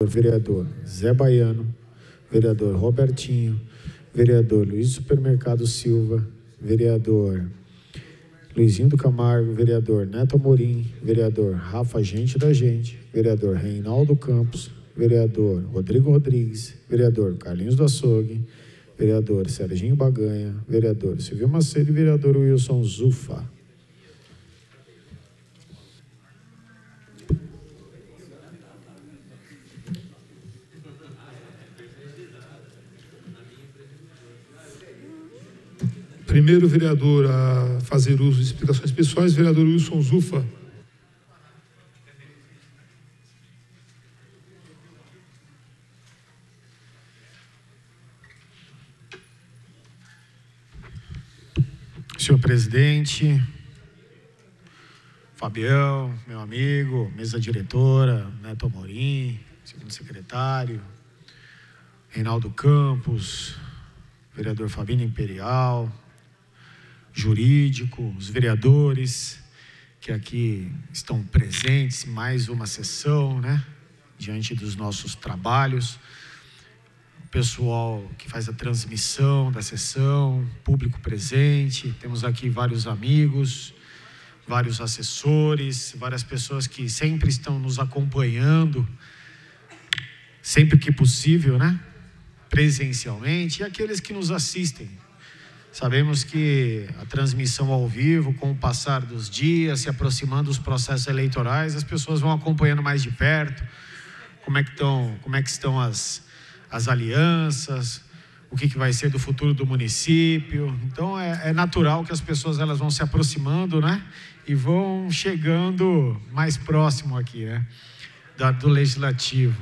vereador Zé Baiano, vereador Robertinho, vereador Luiz Supermercado Silva, vereador Luizinho do Camargo, vereador Neto Amorim, vereador Rafa Gente da Gente, vereador Reinaldo Campos, vereador Rodrigo Rodrigues, vereador Carlinhos do Açougue, vereador Serginho Baganha, vereador Silvio Macedo e vereador Wilson Zufa. Primeiro vereador a fazer uso de explicações pessoais, vereador Wilson Zufa. Senhor presidente, Fabião, meu amigo, mesa diretora, Neto Amorim, segundo secretário, Reinaldo Campos, vereador Fabinho Imperial, jurídico, os vereadores que aqui estão presentes, mais uma sessão, né, diante dos nossos trabalhos, o pessoal que faz a transmissão da sessão, público presente, temos aqui vários amigos, vários assessores, várias pessoas que sempre estão nos acompanhando, sempre que possível, né, presencialmente, e aqueles que nos assistem. Sabemos que a transmissão ao vivo, com o passar dos dias, se aproximando dos processos eleitorais, as pessoas vão acompanhando mais de perto como é que estão as alianças, o que vai ser do futuro do município. Então é natural que as pessoas elas vão se aproximando, né? E vão chegando mais próximo aqui, né? Do Legislativo.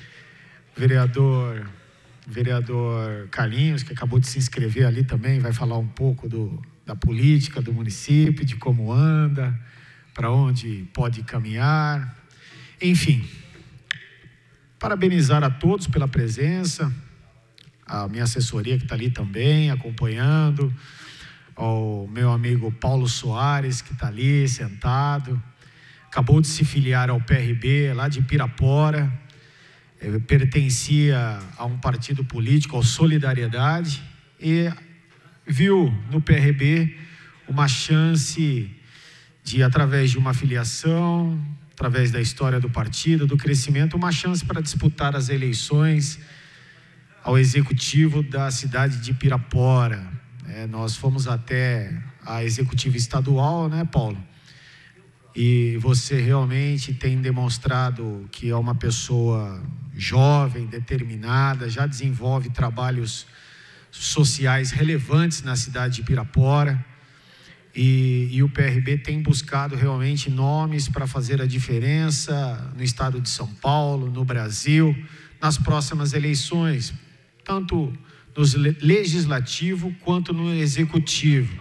Vereador Carlinhos, que acabou de se inscrever ali também, vai falar um pouco da política do município, de como anda, para onde pode caminhar. Enfim, parabenizar a todos pela presença, a minha assessoria que está ali também, acompanhando, ao meu amigo Paulo Soares, que está ali sentado, acabou de se filiar ao PRB, lá de Pirapora, pertencia a um partido político, ao Solidariedade, e viu no PRB uma chance de, através de uma filiação, através da história do partido, do crescimento, uma chance para disputar as eleições ao executivo da cidade de Pirapora. Nós fomos até a executiva estadual, né, Paulo? E você realmente tem demonstrado que é uma pessoa jovem, determinada, já desenvolve trabalhos sociais relevantes na cidade de Pirapora. E o PRB tem buscado realmente nomes para fazer a diferença no estado de São Paulo, no Brasil, nas próximas eleições, tanto no legislativo quanto no executivo.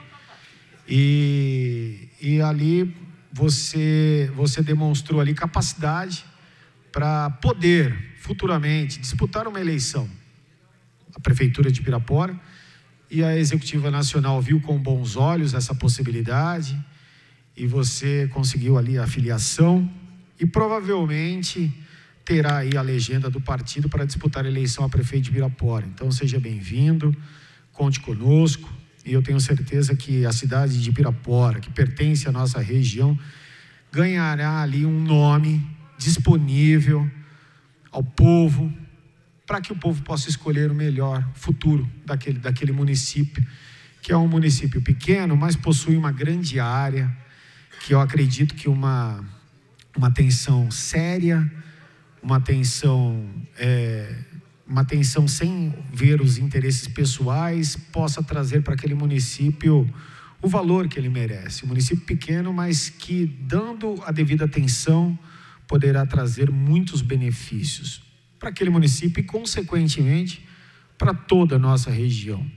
E ali você demonstrou ali capacidade para poder futuramente disputar uma eleição. A Prefeitura de Pirapora e a Executiva Nacional viu com bons olhos essa possibilidade e você conseguiu ali a filiação e provavelmente terá aí a legenda do partido para disputar a eleição a prefeito de Pirapora. Então seja bem-vindo, conte conosco e eu tenho certeza que a cidade de Pirapora, que pertence à nossa região, ganhará ali um nome disponível ao povo, para que o povo possa escolher o melhor futuro daquele município, que é um município pequeno, mas possui uma grande área, que eu acredito que uma atenção séria, uma atenção sem ver os interesses pessoais, possa trazer para aquele município o valor que ele merece. Um município pequeno, mas que, dando a devida atenção, poderá trazer muitos benefícios para aquele município e, consequentemente, para toda a nossa região,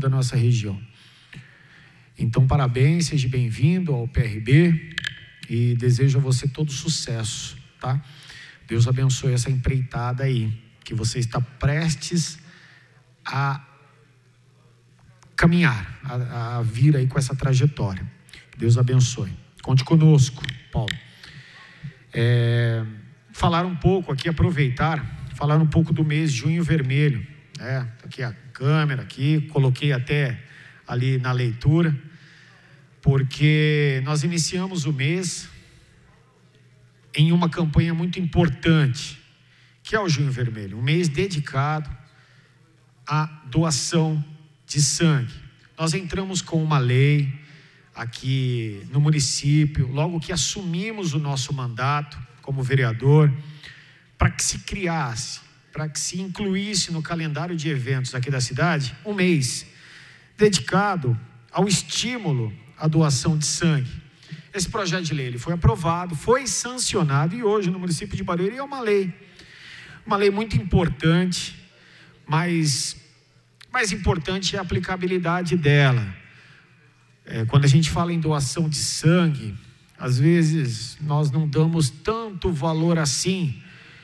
Então, parabéns, seja bem-vindo ao PRB e desejo a você todo sucesso, tá? Deus abençoe essa empreitada aí, que você está prestes a caminhar, a vir aí com essa trajetória. Deus abençoe. Conte conosco, Paulo. Falar um pouco aqui, aproveitar, falar um pouco do mês Junho Vermelho. Aqui a câmera, aqui, coloquei até ali na leitura, porque nós iniciamos o mês em uma campanha muito importante, que é o Junho Vermelho, um mês dedicado à doação de sangue. Nós entramos com uma lei aqui no município, logo que assumimos o nosso mandato como vereador, para que se criasse, para que se incluísse no calendário de eventos aqui da cidade, um mês dedicado ao estímulo à doação de sangue. Esse projeto de lei ele foi aprovado, foi sancionado e hoje no município de Barueri é uma lei muito importante, mas mais importante é a aplicabilidade dela. Quando a gente fala em doação de sangue, às vezes nós não damos tanto valor assim,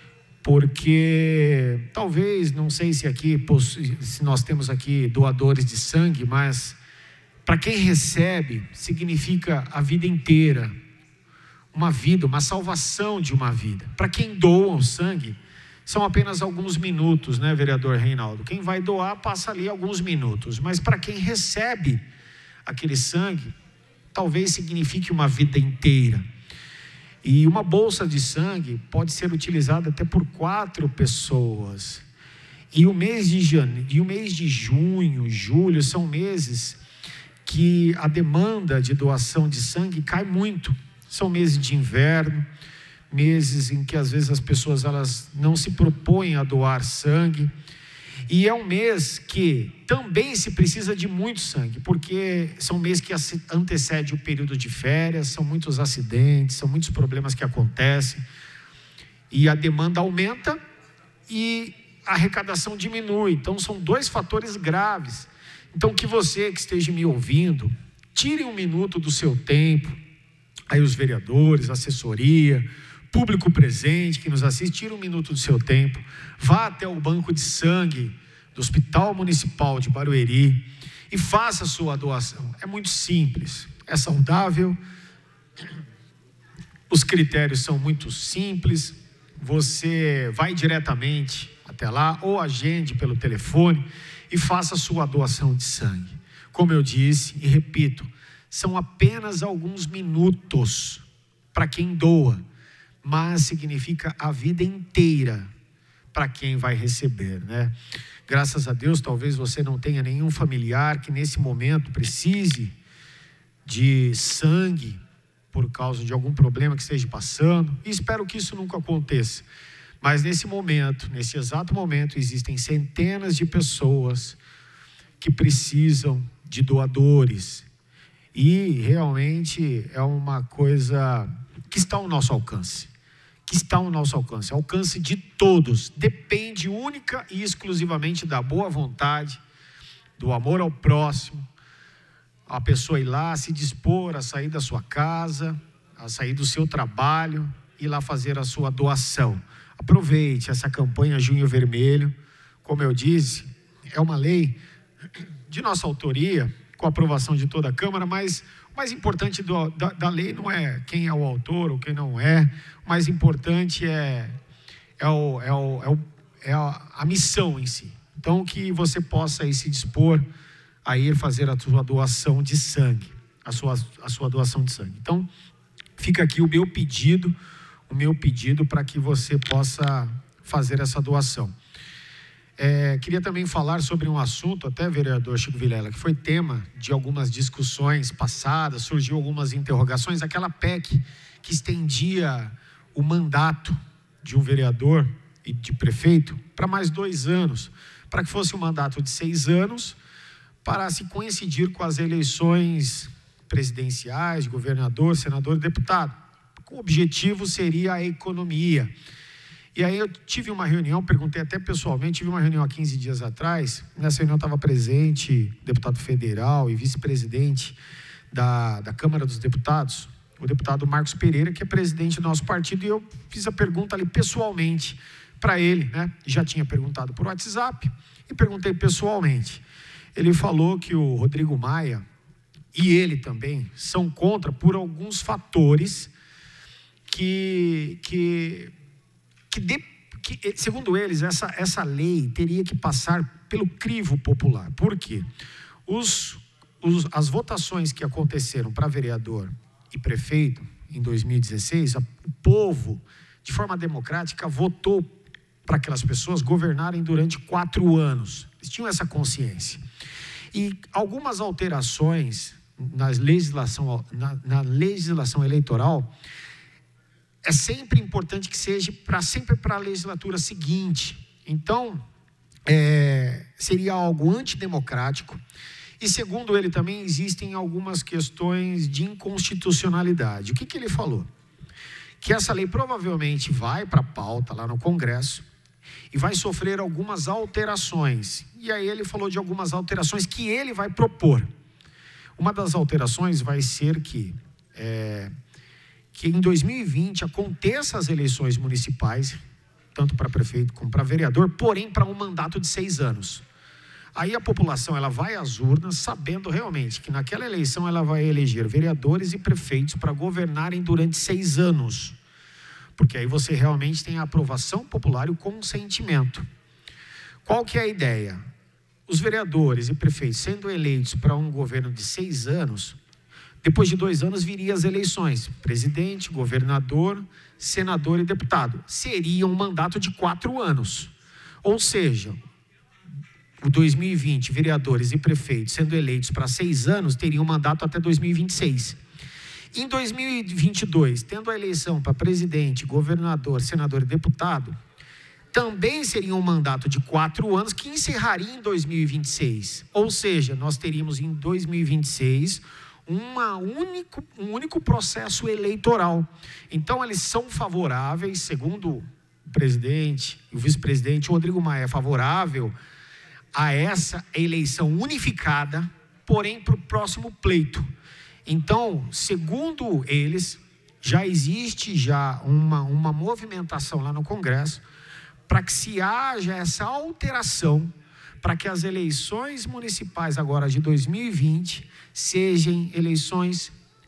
porque talvez, não sei se nós temos aqui doadores de sangue, mas para quem recebe significa a vida inteira, uma vida, uma salvação de uma vida. Para quem doa o sangue, são apenas alguns minutos, né, vereador Reinaldo? Quem vai doar passa ali alguns minutos, mas para quem recebe aquele sangue, talvez signifique uma vida inteira. E uma bolsa de sangue pode ser utilizada até por 4 pessoas. E o mês de junho, julho, são meses que a demanda de doação de sangue cai muito. São meses de inverno, meses em que às vezes as pessoas elas não se propõem a doar sangue. E é um mês que também se precisa de muito sangue, porque são meses que antecede o período de férias, são muitos acidentes, são muitos problemas que acontecem, e a demanda aumenta e a arrecadação diminui. Então são 2 fatores graves. Então que você que esteja me ouvindo, tire um minuto do seu tempo, aí os vereadores, assessoria, público presente que nos assiste, tire um minuto do seu tempo, vá até o banco de sangue do Hospital Municipal de Barueri e faça a sua doação. É muito simples, é saudável, os critérios são muito simples, você vai diretamente até lá ou agende pelo telefone e faça a sua doação de sangue. Como eu disse e repito, são apenas alguns minutos para quem doa, mas significa a vida inteira para quem vai receber, né? Graças a Deus, talvez você não tenha nenhum familiar que nesse momento precise de sangue por causa de algum problema que esteja passando, e espero que isso nunca aconteça. Mas nesse momento, nesse exato momento, existem centenas de pessoas que precisam de doadores, e realmente é uma coisa que está ao nosso alcance. Alcance de todos, depende única e exclusivamente da boa vontade, do amor ao próximo, a pessoa ir lá, se dispor a sair da sua casa, a sair do seu trabalho, ir lá fazer a sua doação. Aproveite essa campanha Junho Vermelho, como eu disse, é uma lei de nossa autoria, com a aprovação de toda a Câmara, mas o mais importante da lei não é quem é o autor ou quem não é, o mais importante é a missão em si. Então, que você possa aí se dispor a ir fazer a sua doação de sangue, a sua doação de sangue. Então, fica aqui o meu pedido para que você possa fazer essa doação. Queria também falar sobre um assunto, até vereador Chico Vilela, que foi tema de algumas discussões passadas, surgiu algumas interrogações, aquela PEC que estendia o mandato de um vereador e de prefeito para mais 2 anos, para que fosse um mandato de 6 anos, para se coincidir com as eleições presidenciais, de governador, senador e deputado. O objetivo seria a economia. E aí eu tive uma reunião, perguntei até pessoalmente, tive uma reunião há 15 dias atrás, nessa reunião estava presente deputado federal e vice-presidente da Câmara dos Deputados, o deputado Marcos Pereira, que é presidente do nosso partido, e eu fiz a pergunta ali pessoalmente para ele, né? Já tinha perguntado por WhatsApp e perguntei pessoalmente. Ele falou que o Rodrigo Maia e ele também são contra por alguns fatores que que, segundo eles, essa lei teria que passar pelo crivo popular. Por quê? As votações que aconteceram para vereador e prefeito em 2016, o povo, de forma democrática, votou para aquelas pessoas governarem durante 4 anos. Eles tinham essa consciência. E algumas alterações na legislação eleitoral, é sempre importante que seja sempre para a legislatura seguinte. Então, seria algo antidemocrático. E, segundo ele, também existem algumas questões de inconstitucionalidade. O que ele falou? Que essa lei provavelmente vai para a pauta lá no Congresso e vai sofrer algumas alterações. E aí ele falou de algumas alterações que ele vai propor. Uma das alterações vai ser que em 2020 aconteça as eleições municipais, tanto para prefeito como para vereador, porém para um mandato de 6 anos. Aí a população ela vai às urnas sabendo realmente que naquela eleição ela vai eleger vereadores e prefeitos para governarem durante 6 anos. Porque aí você realmente tem a aprovação popular e o consentimento. Qual que é a ideia? Os vereadores e prefeitos sendo eleitos para um governo de 6 anos, depois de 2 anos viria as eleições. Presidente, governador, senador e deputado. Seria um mandato de 4 anos. Ou seja, o 2020, vereadores e prefeitos sendo eleitos para 6 anos, teriam mandato até 2026. Em 2022, tendo a eleição para presidente, governador, senador e deputado, também seria um mandato de 4 anos que encerraria em 2026. Ou seja, nós teríamos em 2026 um único processo eleitoral. Então, eles são favoráveis, segundo o presidente e o vice-presidente, o Rodrigo Maia é favorável a essa eleição unificada, porém para o próximo pleito. Então, segundo eles, já existe uma movimentação lá no Congresso para que se haja essa alteração, para que as eleições municipais agora de 2020 sejam eleições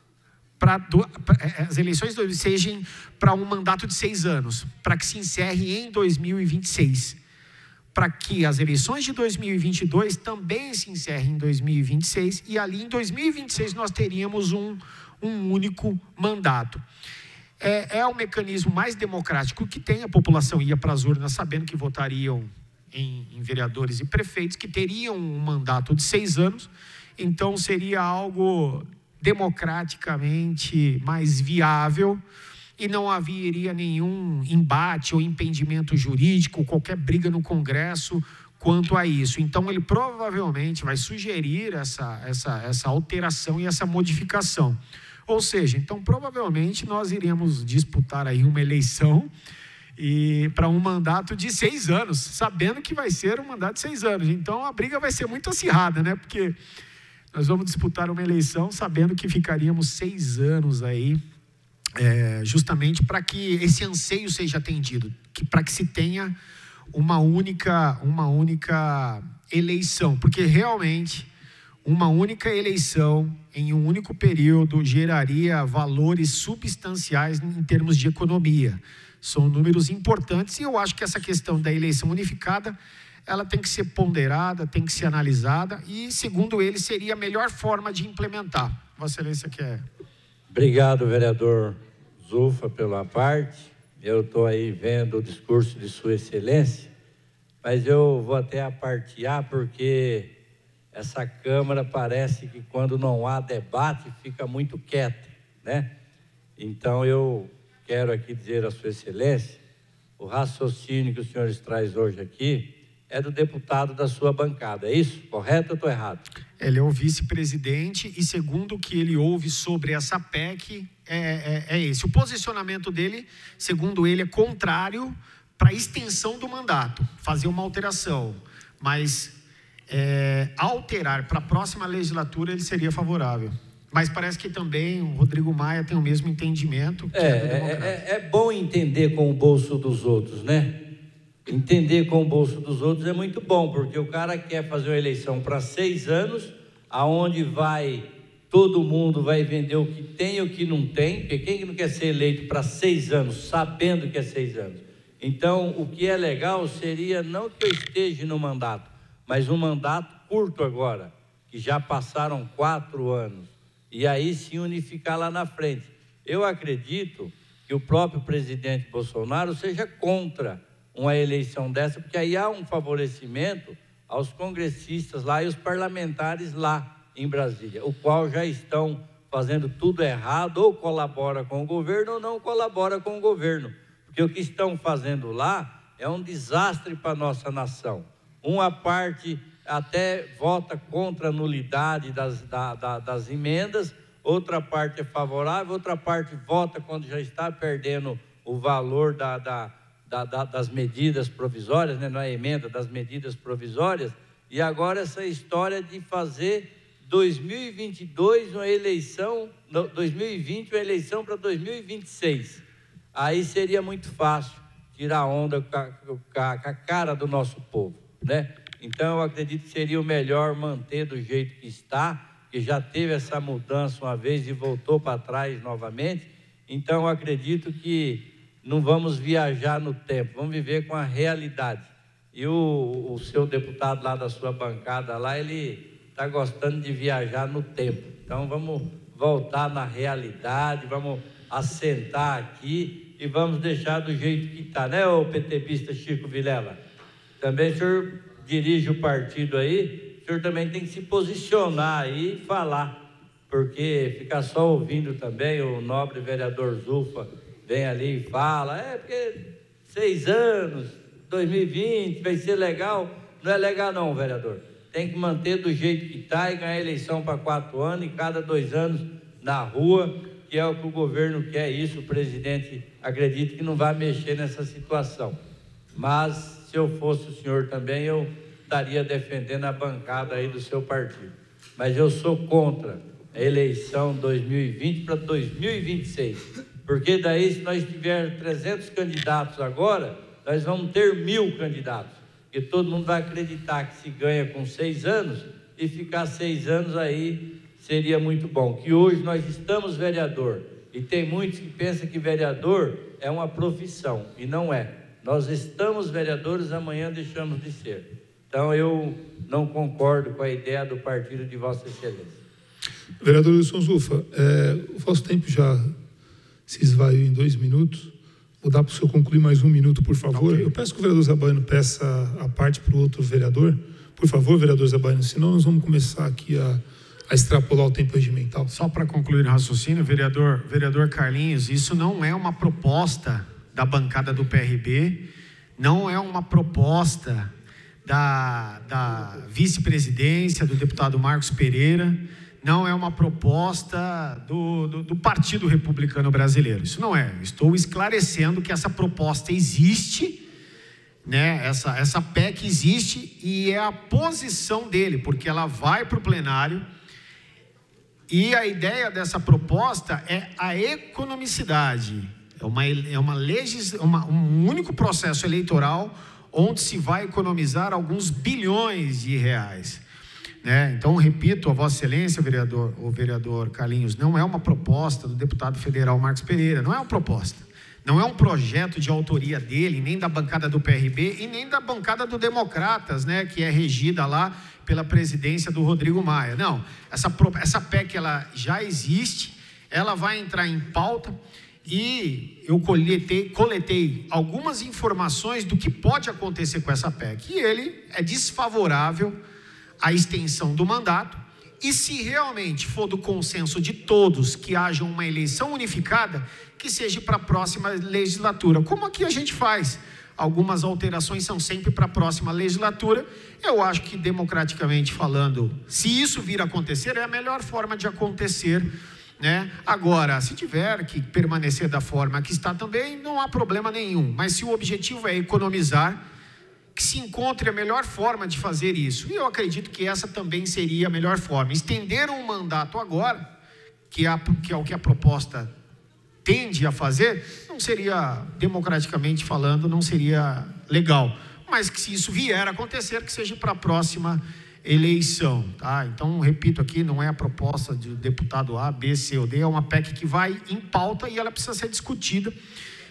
sejam para um mandato de 6 anos, para que se encerre em 2026. Para que as eleições de 2022 também se encerrem em 2026 e ali em 2026 nós teríamos um único mandato. É o mecanismo mais democrático que tem. A população ia para as urnas sabendo que votariam em vereadores e prefeitos que teriam um mandato de 6 anos, então seria algo democraticamente mais viável e não haveria nenhum embate ou impedimento jurídico, qualquer briga no Congresso quanto a isso. Então, ele provavelmente vai sugerir essa alteração e essa modificação. Ou seja, então, provavelmente, nós iremos disputar aí uma eleição para um mandato de 6 anos, sabendo que vai ser um mandato de 6 anos. Então, a briga vai ser muito acirrada, né? Porque nós vamos disputar uma eleição sabendo que ficaríamos 6 anos aí, justamente para que esse anseio seja atendido, para que se tenha uma única eleição, porque realmente uma única eleição em um único período geraria valores substanciais em termos de economia. São números importantes e eu acho que essa questão da eleição unificada, ela tem que ser ponderada, tem que ser analisada e, segundo ele, seria a melhor forma de implementar. Vossa Excelência quer... Obrigado, vereador Zuffa, pela parte. Eu estou aí vendo o discurso de Sua Excelência, mas eu vou até a parte A, porque essa Câmara parece que quando não há debate fica muito quieta, né? Então eu quero aqui dizer a Sua Excelência, o raciocínio que os senhores traz hoje aqui é do deputado da sua bancada, é isso? Correto ou estou errado? Ele é o vice-presidente e, segundo o que ele ouve sobre essa PEC, é esse. O posicionamento dele, segundo ele, é contrário para a extensão do mandato, fazer uma alteração, mas alterar para a próxima legislatura ele seria favorável. Mas parece que também o Rodrigo Maia tem o mesmo entendimento. É bom entender com o bolso dos outros, né? Entender com o bolso dos outros é muito bom, porque o cara quer fazer uma eleição para 6 anos, aonde todo mundo vai vender o que tem e o que não tem, porque quem não quer ser eleito para 6 anos, sabendo que é 6 anos? Então, o que é legal seria não que eu esteja no mandato, mas um mandato curto agora, que já passaram 4 anos, e aí se unificar lá na frente. Eu acredito que o próprio presidente Bolsonaro seja contra uma eleição dessa, porque aí há um favorecimento aos congressistas lá e os parlamentares lá em Brasília, o qual já estão fazendo tudo errado, ou colabora com o governo ou não colabora com o governo, porque o que estão fazendo lá é um desastre para a nossa nação. Uma parte até vota contra a nulidade das emendas, outra parte é favorável, outra parte vota quando já está perdendo o valor das medidas provisórias, né? Não é emenda, das medidas provisórias, e agora essa história de fazer 2022 uma eleição, 2020 uma eleição para 2026. Aí seria muito fácil tirar onda com a cara do nosso povo, né? Então, eu acredito que seria o melhor manter do jeito que está, que já teve essa mudança uma vez e voltou para trás novamente. Então, eu acredito que não vamos viajar no tempo, vamos viver com a realidade. E o seu deputado lá da sua bancada lá, ele está gostando de viajar no tempo. Então, vamos voltar na realidade, vamos assentar aqui e vamos deixar do jeito que está, né, ô PTBista Chico Vilela? Também o senhor dirige o partido aí, o senhor também tem que se posicionar aí e falar, porque ficar só ouvindo também o nobre vereador Zufa vem ali e fala, porque 6 anos, 2020 vai ser legal. Não é legal não, vereador. Tem que manter do jeito que está e ganhar eleição para 4 anos e cada 2 anos na rua, que é o que o governo quer. Isso o presidente acredita que não vai mexer nessa situação. Mas se eu fosse o senhor também, eu estaria defendendo a bancada aí do seu partido. Mas eu sou contra a eleição 2020 para 2026. Porque daí, se nós tivermos 300 candidatos agora, nós vamos ter 1000 candidatos. Porque todo mundo vai acreditar que se ganha com 6 anos e ficar 6 anos aí seria muito bom. Que hoje nós estamos vereador. E tem muitos que pensam que vereador é uma profissão. E não é. Nós estamos vereadores, amanhã deixamos de ser. Então, eu não concordo com a ideia do partido de Vossa Excelência. Vereador Wilson Zufa, o vosso tempo já se esvaiu em 2 minutos. Vou dar para o senhor concluir mais 1 minuto, por favor. Okay. Eu peço que o vereador Zabaiano peça a parte para o outro vereador. Por favor, vereador Zabaiano, senão nós vamos começar aqui a extrapolar o tempo regimental. Só para concluir o raciocínio, vereador Carlinhos, isso não é uma proposta da bancada do PRB, não é uma proposta da vice-presidência, do deputado Marcos Pereira, não é uma proposta do Partido Republicano Brasileiro. Isso não é. Estou esclarecendo que essa proposta existe, né? Essa PEC existe e é a posição dele, porque ela vai para o plenário. E a ideia dessa proposta é a economicidade. Um único processo eleitoral onde se vai economizar alguns bilhões de reais, né? Então, repito, a Vossa Excelência, o vereador Carlinhos, não é uma proposta do deputado federal Marcos Pereira, não é uma proposta, não é um projeto de autoria dele, nem da bancada do PRB e nem da bancada do Democratas, né, que é regida lá pela presidência do Rodrigo Maia. Não, essa PEC ela já existe, ela vai entrar em pauta. E eu coletei algumas informações do que pode acontecer com essa PEC. E ele é desfavorável à extensão do mandato. E se realmente for do consenso de todos que haja uma eleição unificada, que seja para a próxima legislatura. Como aqui a gente faz. Algumas alterações são sempre para a próxima legislatura. Eu acho que, democraticamente falando, se isso vir a acontecer, é a melhor forma de acontecer, né? Agora, se tiver que permanecer da forma que está também, não há problema nenhum. Mas se o objetivo é economizar, que se encontre a melhor forma de fazer isso. E eu acredito que essa também seria a melhor forma. Estender um mandato agora, que é o que a proposta tende a fazer, não seria, democraticamente falando, não seria legal. Mas que se isso vier a acontecer, que seja para a próxima eleição, tá? Então, repito aqui, não é a proposta do deputado A, B, C ou D, é uma PEC que vai em pauta e ela precisa ser discutida.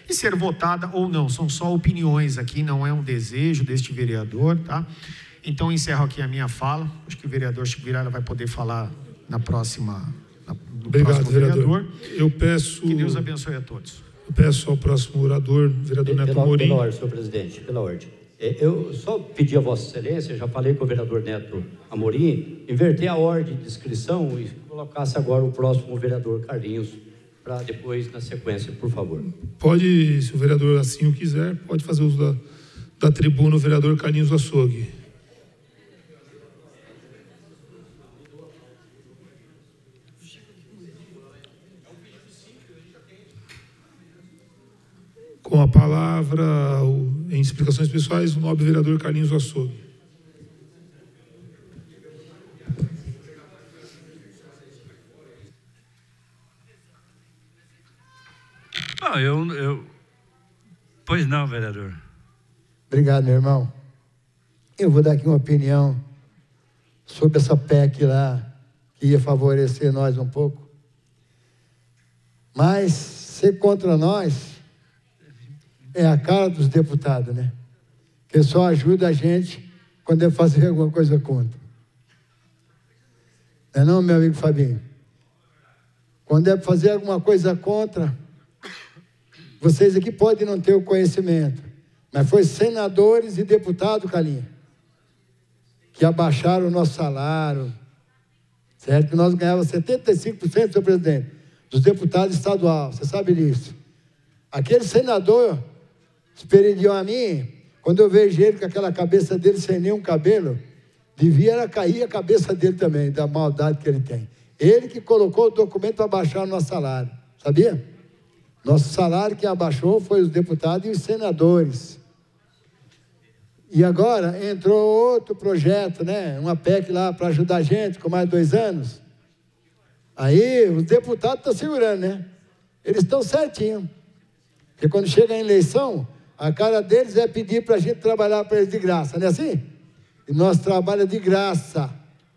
e ser votada ou não. São só opiniões aqui, não é um desejo deste vereador, tá? Então, encerro aqui a minha fala. Acho que o vereador Chico Vilela vai poder falar na próxima... Obrigado, vereador. Eu peço... Que Deus abençoe a todos. Eu peço ao próximo orador, vereador Neto Amorim. Pela ordem, senhor presidente, pela ordem. Eu só pedi a Vossa Excelência, já falei com o vereador Neto Amorim, inverter a ordem de inscrição e colocasse agora o próximo vereador Carlinhos, para depois, na sequência, por favor. Pode, se o vereador assim o quiser, pode fazer uso da tribuna o vereador Carlinhos Açougue. Com a palavra, em explicações pessoais, o nobre vereador Carlinhos Açougue. Pois não, vereador. Obrigado, meu irmão. Eu vou dar aqui uma opinião sobre essa PEC lá, que ia favorecer nós um pouco. Mas ser contra nós é a cara dos deputados, né? Que só ajuda a gente quando é fazer alguma coisa contra. Não é não, meu amigo Fabinho? Quando é fazer alguma coisa contra, vocês aqui podem não ter o conhecimento, mas foi senadores e deputados, Calinha, que abaixaram o nosso salário, certo? Que nós ganhávamos 75%, senhor presidente, dos deputados estaduais, você sabe disso. Aquele senador esperidiou a mim, quando eu vejo ele com aquela cabeça dele sem nenhum cabelo, devia era cair a cabeça dele também, da maldade que ele tem. Ele que colocou o documento para baixar o nosso salário, sabia? Nosso salário que abaixou foi os deputados e os senadores. E agora entrou outro projeto, né? Uma PEC lá para ajudar a gente, com mais 2 anos. Aí os deputados estão segurando, né? Eles estão certinho. Porque quando chega a eleição, a cara deles é pedir para a gente trabalhar para eles de graça, não é assim? E nós trabalhamos de graça.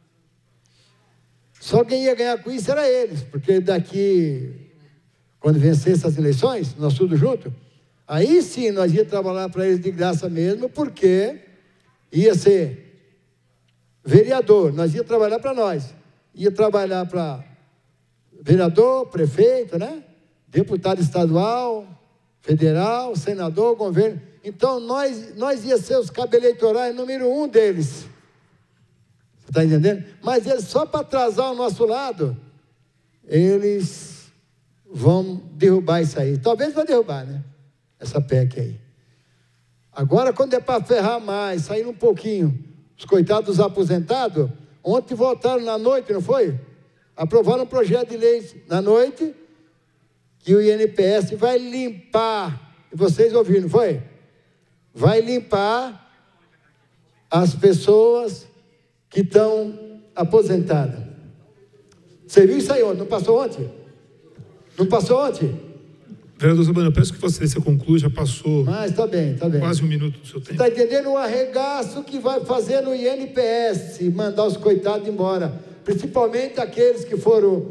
Só quem ia ganhar com isso era eles, porque daqui, quando vencesse as eleições, nós tudo junto, aí sim nós ia trabalhar para eles de graça mesmo, porque ia ser vereador, nós ia trabalhar para nós, ia trabalhar para vereador, prefeito, né? Deputado estadual, federal, senador, governo. Então nós ia ser os cabos eleitorais número 1 deles. Você está entendendo? Mas eles, só para atrasar o nosso lado, eles vão derrubar isso aí. Talvez vai derrubar, né? Essa PEC aí. Agora, quando é para ferrar mais, sair um pouquinho, os coitados dos aposentados, ontem votaram na noite, não foi? Aprovaram um projeto de lei na noite, que o INPS vai limpar, e vocês ouviram, não foi? Vai limpar as pessoas que estão aposentadas. Você viu isso aí ontem? Não passou ontem? Não passou ontem? Vereador Zabana, eu peço que Vossa Excelência conclua, já passou. Mas está bem, está bem. Quase 1 minuto do seu tempo. Está entendendo o arregaço que vai fazer no INPS, mandar os coitados embora, principalmente aqueles que foram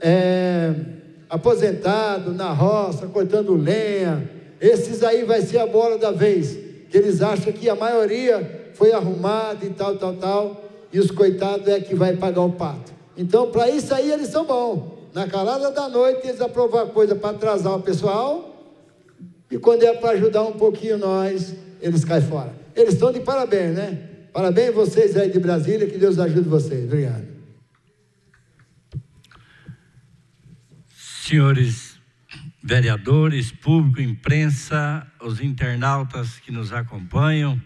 aposentados na roça, cortando lenha. Esses aí vai ser a bola da vez, que eles acham que a maioria foi arrumada e tal, e os coitados é que vai pagar o pato. Então, para isso aí eles são bons. Na calada da noite eles aprovam coisa para atrasar o pessoal, e quando é para ajudar um pouquinho nós, eles caem fora. Eles estão de parabéns, né? Parabéns vocês aí de Brasília, que Deus ajude vocês. Obrigado. Senhores vereadores, público, imprensa, os internautas que nos acompanham,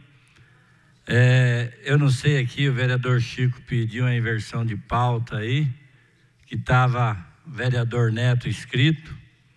eu não sei aqui, o vereador Chico pediu uma inversão de pauta aí, que estava vereador Neto escrito,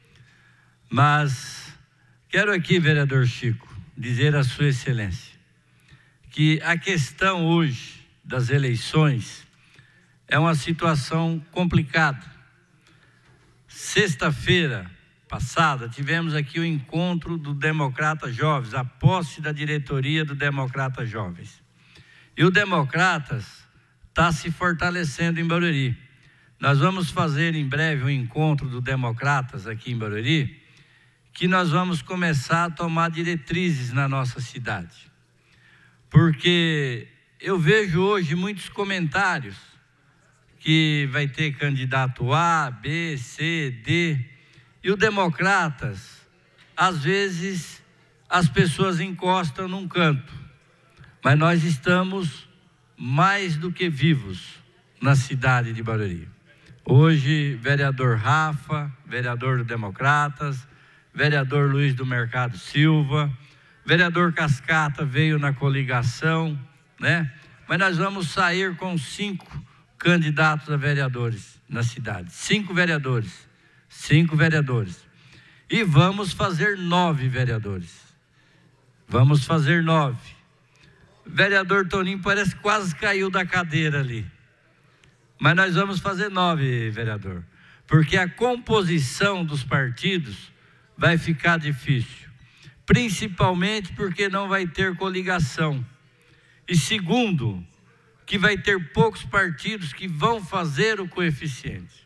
mas quero aqui, vereador Chico, dizer à sua excelência que a questão hoje das eleições é uma situação complicada. Sexta-feira passada tivemos aqui o encontro do Democrata Jovens, a posse da diretoria do Democrata Jovens. E o Democratas está se fortalecendo em Barueri. Nós vamos fazer em breve um encontro do Democratas aqui em Barueri, que nós vamos começar a tomar diretrizes na nossa cidade. Porque eu vejo hoje muitos comentários que vai ter candidato A, B, C, D, e o Democratas, às vezes, as pessoas encostam num canto, mas nós estamos mais do que vivos na cidade de Barueri. Hoje, vereador Rafa, vereador do Democratas, vereador Luiz do Mercado Silva, vereador Cascata veio na coligação, né? Mas nós vamos sair com 5 candidatos a vereadores na cidade. 5 vereadores. 5 vereadores. E vamos fazer 9 vereadores. Vamos fazer 9. Vereador Toninho parece que quase caiu da cadeira ali. Mas nós vamos fazer 9, vereador. Porque a composição dos partidos vai ficar difícil. Principalmente porque não vai ter coligação. E segundo, que vai ter poucos partidos que vão fazer o coeficiente.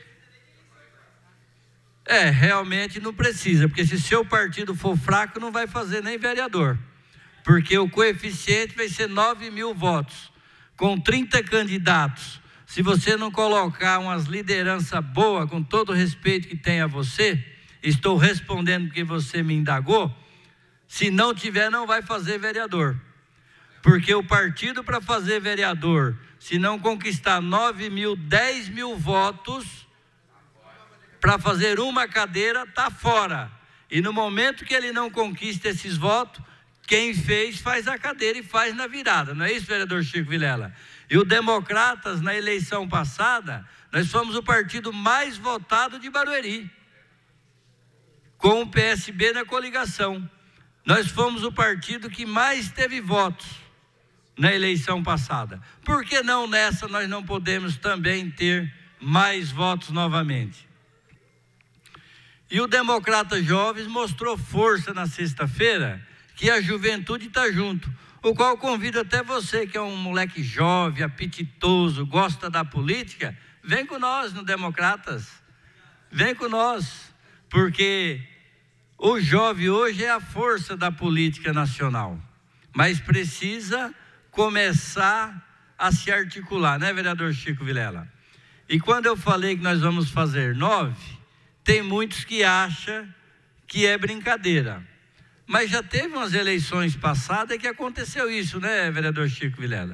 Realmente não precisa, porque se seu partido for fraco, não vai fazer nem vereador. Porque o coeficiente vai ser 9.000 votos, com 30 candidatos. Se você não colocar umas lideranças boas, com todo o respeito que tem a você, estou respondendo porque você me indagou, se não tiver, não vai fazer vereador. Porque o partido para fazer vereador, se não conquistar 9.000, 10.000 votos, para fazer uma cadeira, está fora. E no momento que ele não conquista esses votos, quem fez, faz a cadeira e faz na virada. Não é isso, vereador Chico Vilela? E o Democratas, na eleição passada, nós fomos o partido mais votado de Barueri, com o PSB na coligação. Nós fomos o partido que mais teve votos na eleição passada. Por que não nessa nós não podemos também ter mais votos novamente? E o Democrata Jovens mostrou força na sexta-feira, que a juventude está junto, o qual convido até você, que é um moleque jovem, apetitoso, gosta da política, vem com nós no Democratas, vem com nós, porque o jovem hoje é a força da política nacional, mas precisa começar a se articular, né, vereador Chico Vilela? E quando eu falei que nós vamos fazer 9, tem muitos que acham que é brincadeira. Mas já teve umas eleições passadas que aconteceu isso, né, vereador Chico Vilela?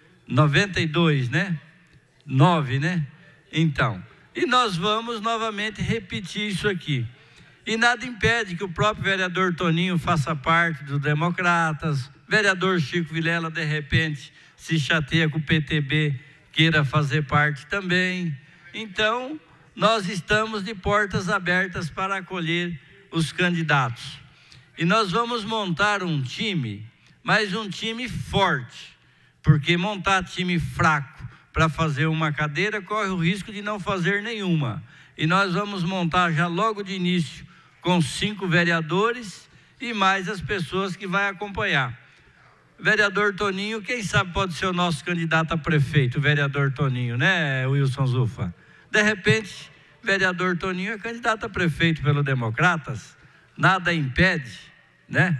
92, né? 9, né? Então, e nós vamos novamente repetir isso aqui. E nada impede que o próprio vereador Toninho faça parte dos Democratas, vereador Chico Vilela, de repente, se chateia com o PTB, queira fazer parte também. Então, nós estamos de portas abertas para acolher os candidatos. E nós vamos montar um time, mas um time forte, porque montar time fraco para fazer uma cadeira corre o risco de não fazer nenhuma. E nós vamos montar já logo de início com 5 vereadores e mais as pessoas que vai acompanhar. Vereador Toninho, quem sabe pode ser o nosso candidato a prefeito, o vereador Toninho, né, Wilson Zufa? De repente, vereador Toninho é candidato a prefeito pelo Democratas, nada impede, né?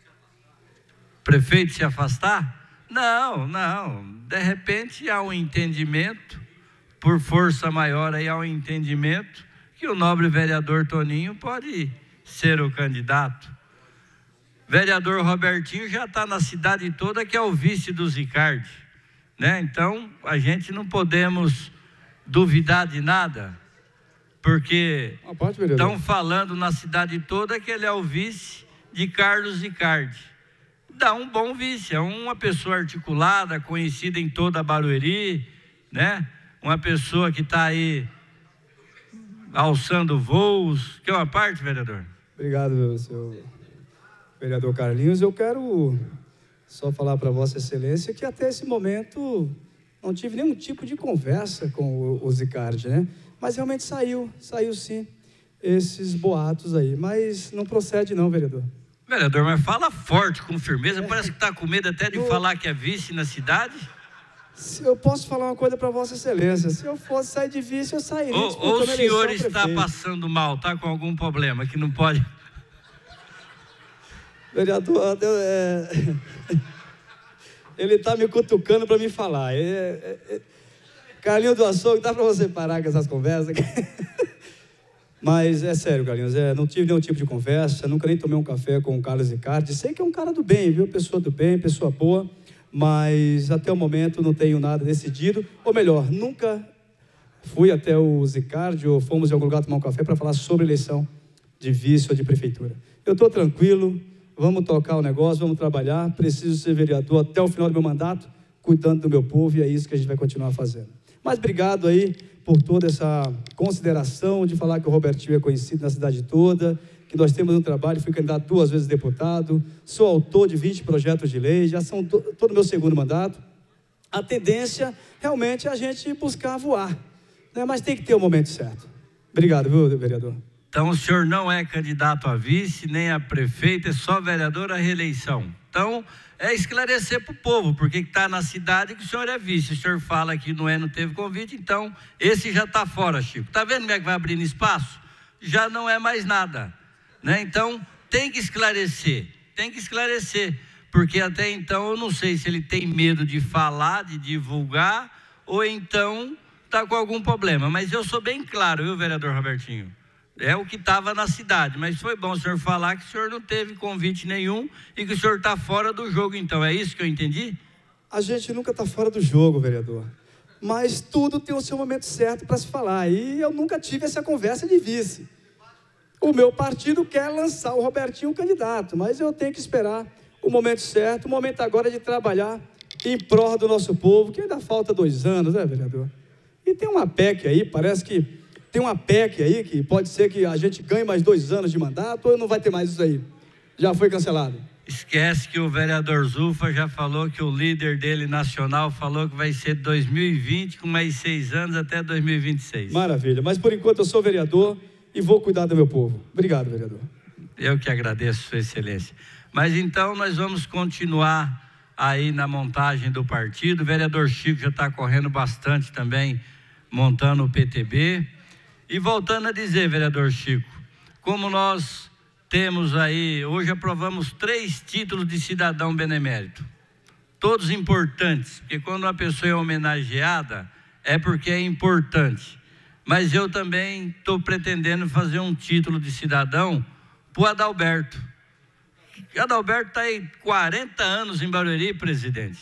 Prefeito se afastar? Não, de repente há um entendimento, por força maior aí há um entendimento, que o nobre vereador Toninho pode ser o candidato. Vereador Robertinho já está na cidade toda, que é o vice do Zicardi, né? Então, a gente não podemos duvidar de nada, porque estão falando na cidade toda que ele é o vice de Carlos Zicardi. Dá um bom vice, é uma pessoa articulada, conhecida em toda a Barueri, né? Uma pessoa que está aí alçando voos. Quer uma parte, vereador? Obrigado, senhor vereador Carlinhos. Eu quero só falar para Vossa Excelência que até esse momento não tive nenhum tipo de conversa com o Zicardi, né? Mas realmente saiu sim, esses boatos aí. Mas não procede não, vereador. Vereador, mas fala forte, com firmeza. Parece que está com medo até de falar que é vice na cidade. Eu posso falar uma coisa para Vossa Excelência. Se eu fosse sair de vice, eu sairia. Ou o senhor está passando mal, está com algum problema que não pode... Vereador, ele está me cutucando para me falar. Carlinhos do Açougue, dá para você parar com essas conversas? Mas é sério, Carlinhos, não tive nenhum tipo de conversa, nunca nem tomei um café com o Carlos Zicardi. Sei que é um cara do bem, viu? Pessoa do bem, pessoa boa, mas até o momento não tenho nada decidido. Ou melhor, nunca fui até o Zicardi ou fomos em algum lugar tomar um café para falar sobre eleição de vice ou de prefeitura. Eu estou tranquilo, vamos tocar o negócio, vamos trabalhar. Preciso ser vereador até o final do meu mandato, cuidando do meu povo, e é isso que a gente vai continuar fazendo. Mas obrigado aí por toda essa consideração de falar que o Robertinho é conhecido na cidade toda, que nós temos um trabalho, fui candidato 2 vezes deputado, sou autor de 20 projetos de lei, já são todo o meu segundo mandato. A tendência realmente é a gente buscar voar, né? Mas tem que ter o momento certo. Obrigado, viu, vereador? Então o senhor não é candidato a vice, nem a prefeito, é só vereador à reeleição. Então, é esclarecer para o povo, porque está na cidade que o senhor é vice. O senhor fala que não teve convite, então esse já está fora, Chico. Está vendo como é que vai abrindo espaço? Já não é mais nada, né? Então, tem que esclarecer, porque até então eu não sei se ele tem medo de falar, de divulgar, ou então está com algum problema. Mas eu sou bem claro, viu, vereador Robertinho? É o que estava na cidade, mas foi bom o senhor falar que o senhor não teve convite nenhum e que o senhor está fora do jogo, então. É isso que eu entendi? A gente nunca está fora do jogo, vereador. Mas tudo tem o seu momento certo para se falar. E eu nunca tive essa conversa de vice. O meu partido quer lançar o Robertinho candidato, mas eu tenho que esperar o momento certo. O momento agora é de trabalhar em prol do nosso povo, que ainda falta 2 anos, né, vereador? E tem uma PEC aí, parece que tem uma PEC aí, que pode ser que a gente ganhe mais 2 anos de mandato, ou não vai ter mais isso aí? Já foi cancelado? Esquece que o vereador Zulfa já falou que o líder dele nacional falou que vai ser 2020, com mais 6 anos até 2026. Maravilha, mas por enquanto eu sou vereador e vou cuidar do meu povo. Obrigado, vereador. Eu que agradeço, Sua Excelência. Mas então nós vamos continuar aí na montagem do partido. O vereador Chico já está correndo bastante também, montando o PTB. E voltando a dizer, vereador Chico, como nós temos aí, hoje aprovamos 3 títulos de cidadão benemérito, todos importantes, porque quando uma pessoa é homenageada, é porque é importante. Mas eu também estou pretendendo fazer um título de cidadão para o Adalberto. O Adalberto está aí 40 anos em Barueri, presidente.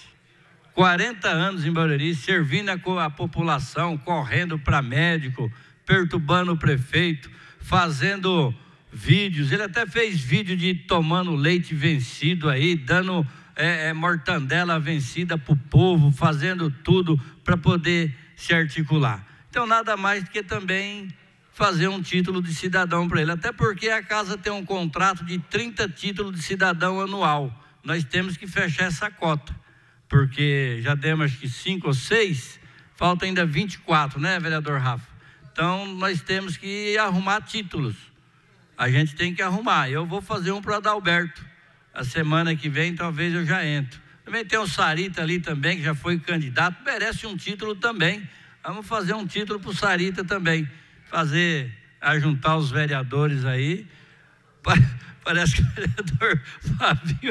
40 anos em Barueri, servindo a população, correndo para médico, perturbando o prefeito, fazendo vídeos. Ele até fez vídeo de tomando leite vencido aí, dando mortandela vencida para o povo, fazendo tudo para poder se articular. Então nada mais do que também fazer um título de cidadão para ele, até porque a casa tem um contrato de 30 títulos de cidadão anual. Nós temos que fechar essa cota, porque já demos acho que 5 ou 6, falta ainda 24, né, vereador Rafa? Então, nós temos que arrumar títulos. A gente tem que arrumar. Eu vou fazer um para o Adalberto. A semana que vem, talvez eu já entro. Também tem o Sarita ali também, que já foi candidato. Merece um título também. Vamos fazer um título para o Sarita também. Ajuntar os vereadores aí. Parece que o vereador Fabinho...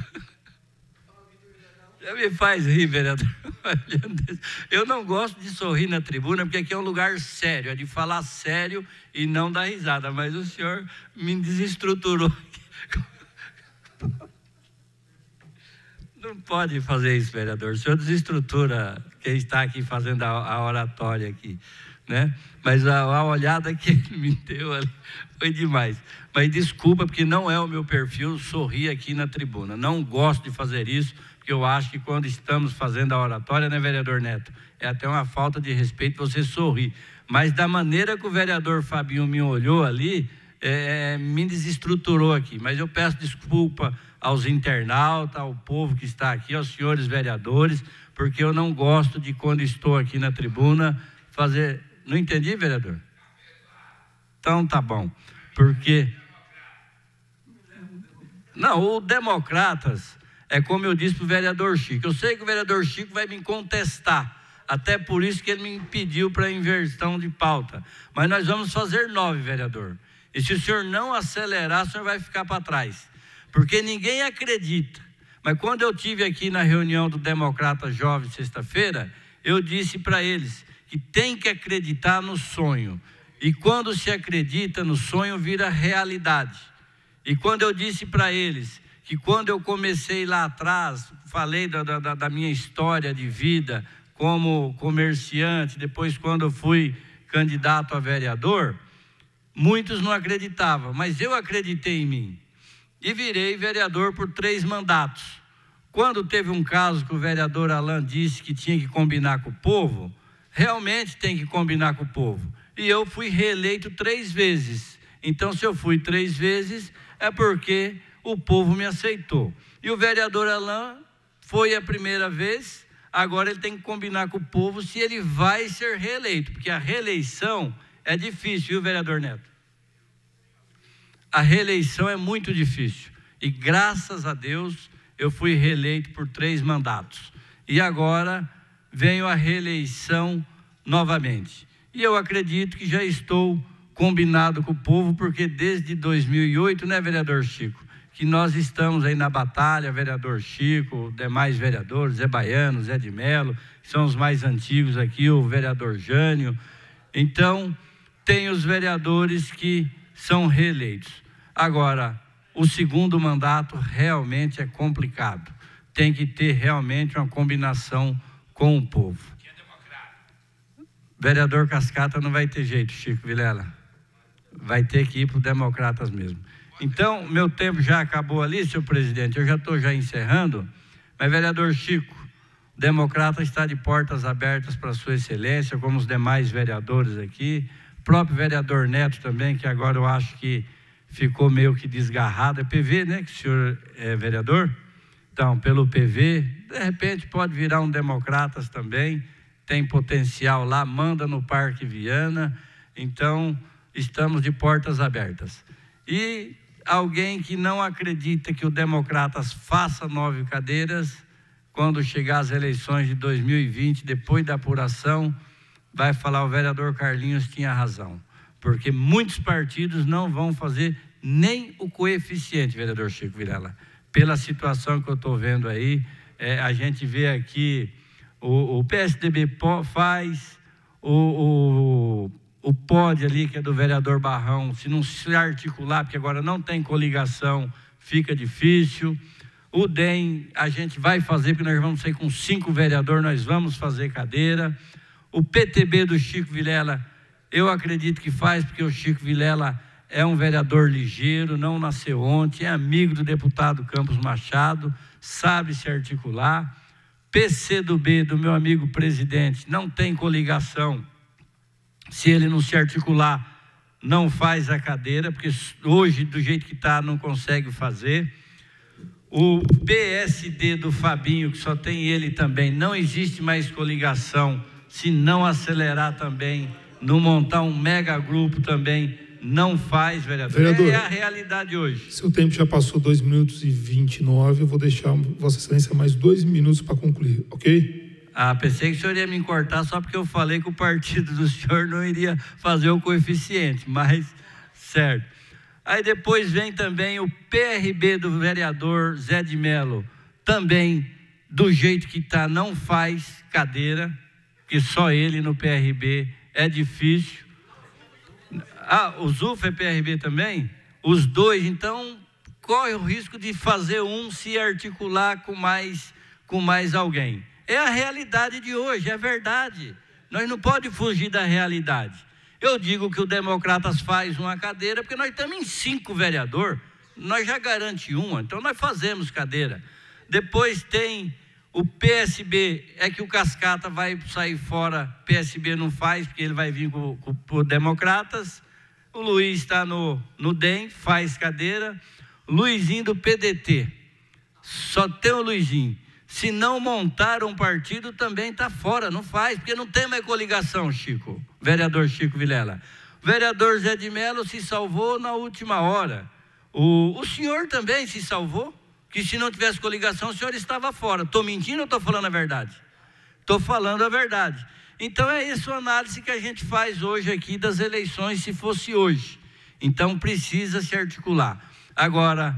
Já me faz rir, vereador. Eu não gosto de sorrir na tribuna, porque aqui é um lugar sério, é de falar sério e não dar risada, mas o senhor me desestruturou. Não pode fazer isso, vereador. O senhor desestrutura quem está aqui fazendo a oratória aqui, né? Mas a olhada que ele me deu ali foi demais. Mas desculpa, porque não é o meu perfil sorrir aqui na tribuna. Não gosto de fazer isso, porque eu acho que quando estamos fazendo a oratória, né, vereador Neto, é até uma falta de respeito você sorrir. Mas da maneira que o vereador Fabinho me olhou ali, me desestruturou aqui. Mas eu peço desculpa aos internautas, ao povo que está aqui, aos senhores vereadores, porque eu não gosto de, quando estou aqui na tribuna, fazer... Não entendi, vereador? Então tá bom. Porque... Não, o Democratas, é como eu disse para o vereador Chico. Eu sei que o vereador Chico vai me contestar. Até por isso que ele me pediu para inversão de pauta. Mas nós vamos fazer 9, vereador. E se o senhor não acelerar, o senhor vai ficar para trás. porque ninguém acredita. Mas quando eu tive aqui na reunião do Democrata Jovem sexta-feira, eu disse para eles que tem que acreditar no sonho. E quando se acredita no sonho, vira realidade. E quando eu disse para eles que quando eu comecei lá atrás, falei da minha história de vida como comerciante, depois quando eu fui candidato a vereador, muitos não acreditavam, mas eu acreditei em mim. E virei vereador por 3 mandatos. Quando teve um caso que o vereador Alain disse que tinha que combinar com o povo, realmente tem que combinar com o povo. E eu fui reeleito 3 vezes. Então, se eu fui 3 vezes, é porque o povo me aceitou. E o vereador Alain foi a primeira vez, agora ele tem que combinar com o povo se ele vai ser reeleito, porque a reeleição é difícil, viu, vereador Neto? A reeleição é muito difícil. E graças a Deus, eu fui reeleito por 3 mandatos. E agora venho a reeleição novamente. E eu acredito que já estou combinado com o povo, porque desde 2008, né, vereador Chico, que nós estamos aí na batalha, vereador Chico, demais vereadores, Zé Baiano, Zé de Melo, que são os mais antigos aqui, o vereador Jânio. Então, tem os vereadores que são reeleitos. Agora, o segundo mandato realmente é complicado. Tem que ter realmente uma combinação com o povo. Vereador Cascata não vai ter jeito, Chico Vilela. Vai ter que ir para os democratas mesmo. Então, meu tempo já acabou ali, senhor presidente, eu já estou encerrando, mas, vereador Chico, o democrata está de portas abertas para sua excelência, como os demais vereadores aqui, o próprio vereador Neto também, que agora eu acho que ficou meio que desgarrado, é PV, né, que o senhor é vereador? Então, pelo PV, de repente pode virar um democratas também, tem potencial lá, manda no Parque Viana, então estamos de portas abertas. E alguém que não acredita que o Democratas faça 9 cadeiras, quando chegar as eleições de 2020, depois da apuração, vai falar: o vereador Carlinhos tinha razão, porque muitos partidos não vão fazer nem o coeficiente, vereador Chico Vilela. Pela situação que eu estou vendo aí, a gente vê aqui, o PSDB faz, o POD ali, que é do vereador Barrão, se não se articular, porque agora não tem coligação, fica difícil. O DEM a gente vai fazer, porque nós vamos sair com 5 vereadores, nós vamos fazer cadeira. O PTB do Chico Vilela, eu acredito que faz, porque o Chico Vilela é um vereador ligeiro, não nasceu ontem, é amigo do deputado Campos Machado, sabe se articular. PCdoB, do meu amigo presidente, não tem coligação. Se ele não se articular, não faz a cadeira, porque hoje, do jeito que está, não consegue fazer. O PSD do Fabinho, que só tem ele também, não existe mais coligação, se não acelerar também, não montar um mega grupo também, não faz, vereador. Vereador, é a realidade hoje. Seu tempo já passou 2 minutos e 29, eu vou deixar Vossa Excelência mais 2 minutos para concluir, ok? Pensei que o senhor ia me cortar só porque eu falei que o partido do senhor não iria fazer o coeficiente, mas certo. Aí depois vem também o PRB do vereador Zé de Melo, também do jeito que está, não faz cadeira, que só ele no PRB é difícil. O Zulfa é PRB também? Os dois, então corre o risco de fazer um se articular com mais alguém. É a realidade de hoje, é verdade. Nós não podemos fugir da realidade. Eu digo que o Democratas faz uma cadeira, porque nós estamos em 5 vereadores, nós já garante uma, então nós fazemos cadeira. Depois tem o PSB, é que o Cascata vai sair fora, PSB não faz, porque ele vai vir com o Democratas. O Luiz está no DEM, faz cadeira. Luizinho do PDT, só tem o Luizinho. Se não montar um partido, também está fora, não faz, porque não tem mais coligação, Chico, vereador Chico Vilela. O vereador Zé de Melo se salvou na última hora. O senhor também se salvou, que se não tivesse coligação, o senhor estava fora. Estou mentindo ou estou falando a verdade? Estou falando a verdade. Então é isso a análise que a gente faz hoje aqui das eleições, se fosse hoje. Então precisa se articular. Agora,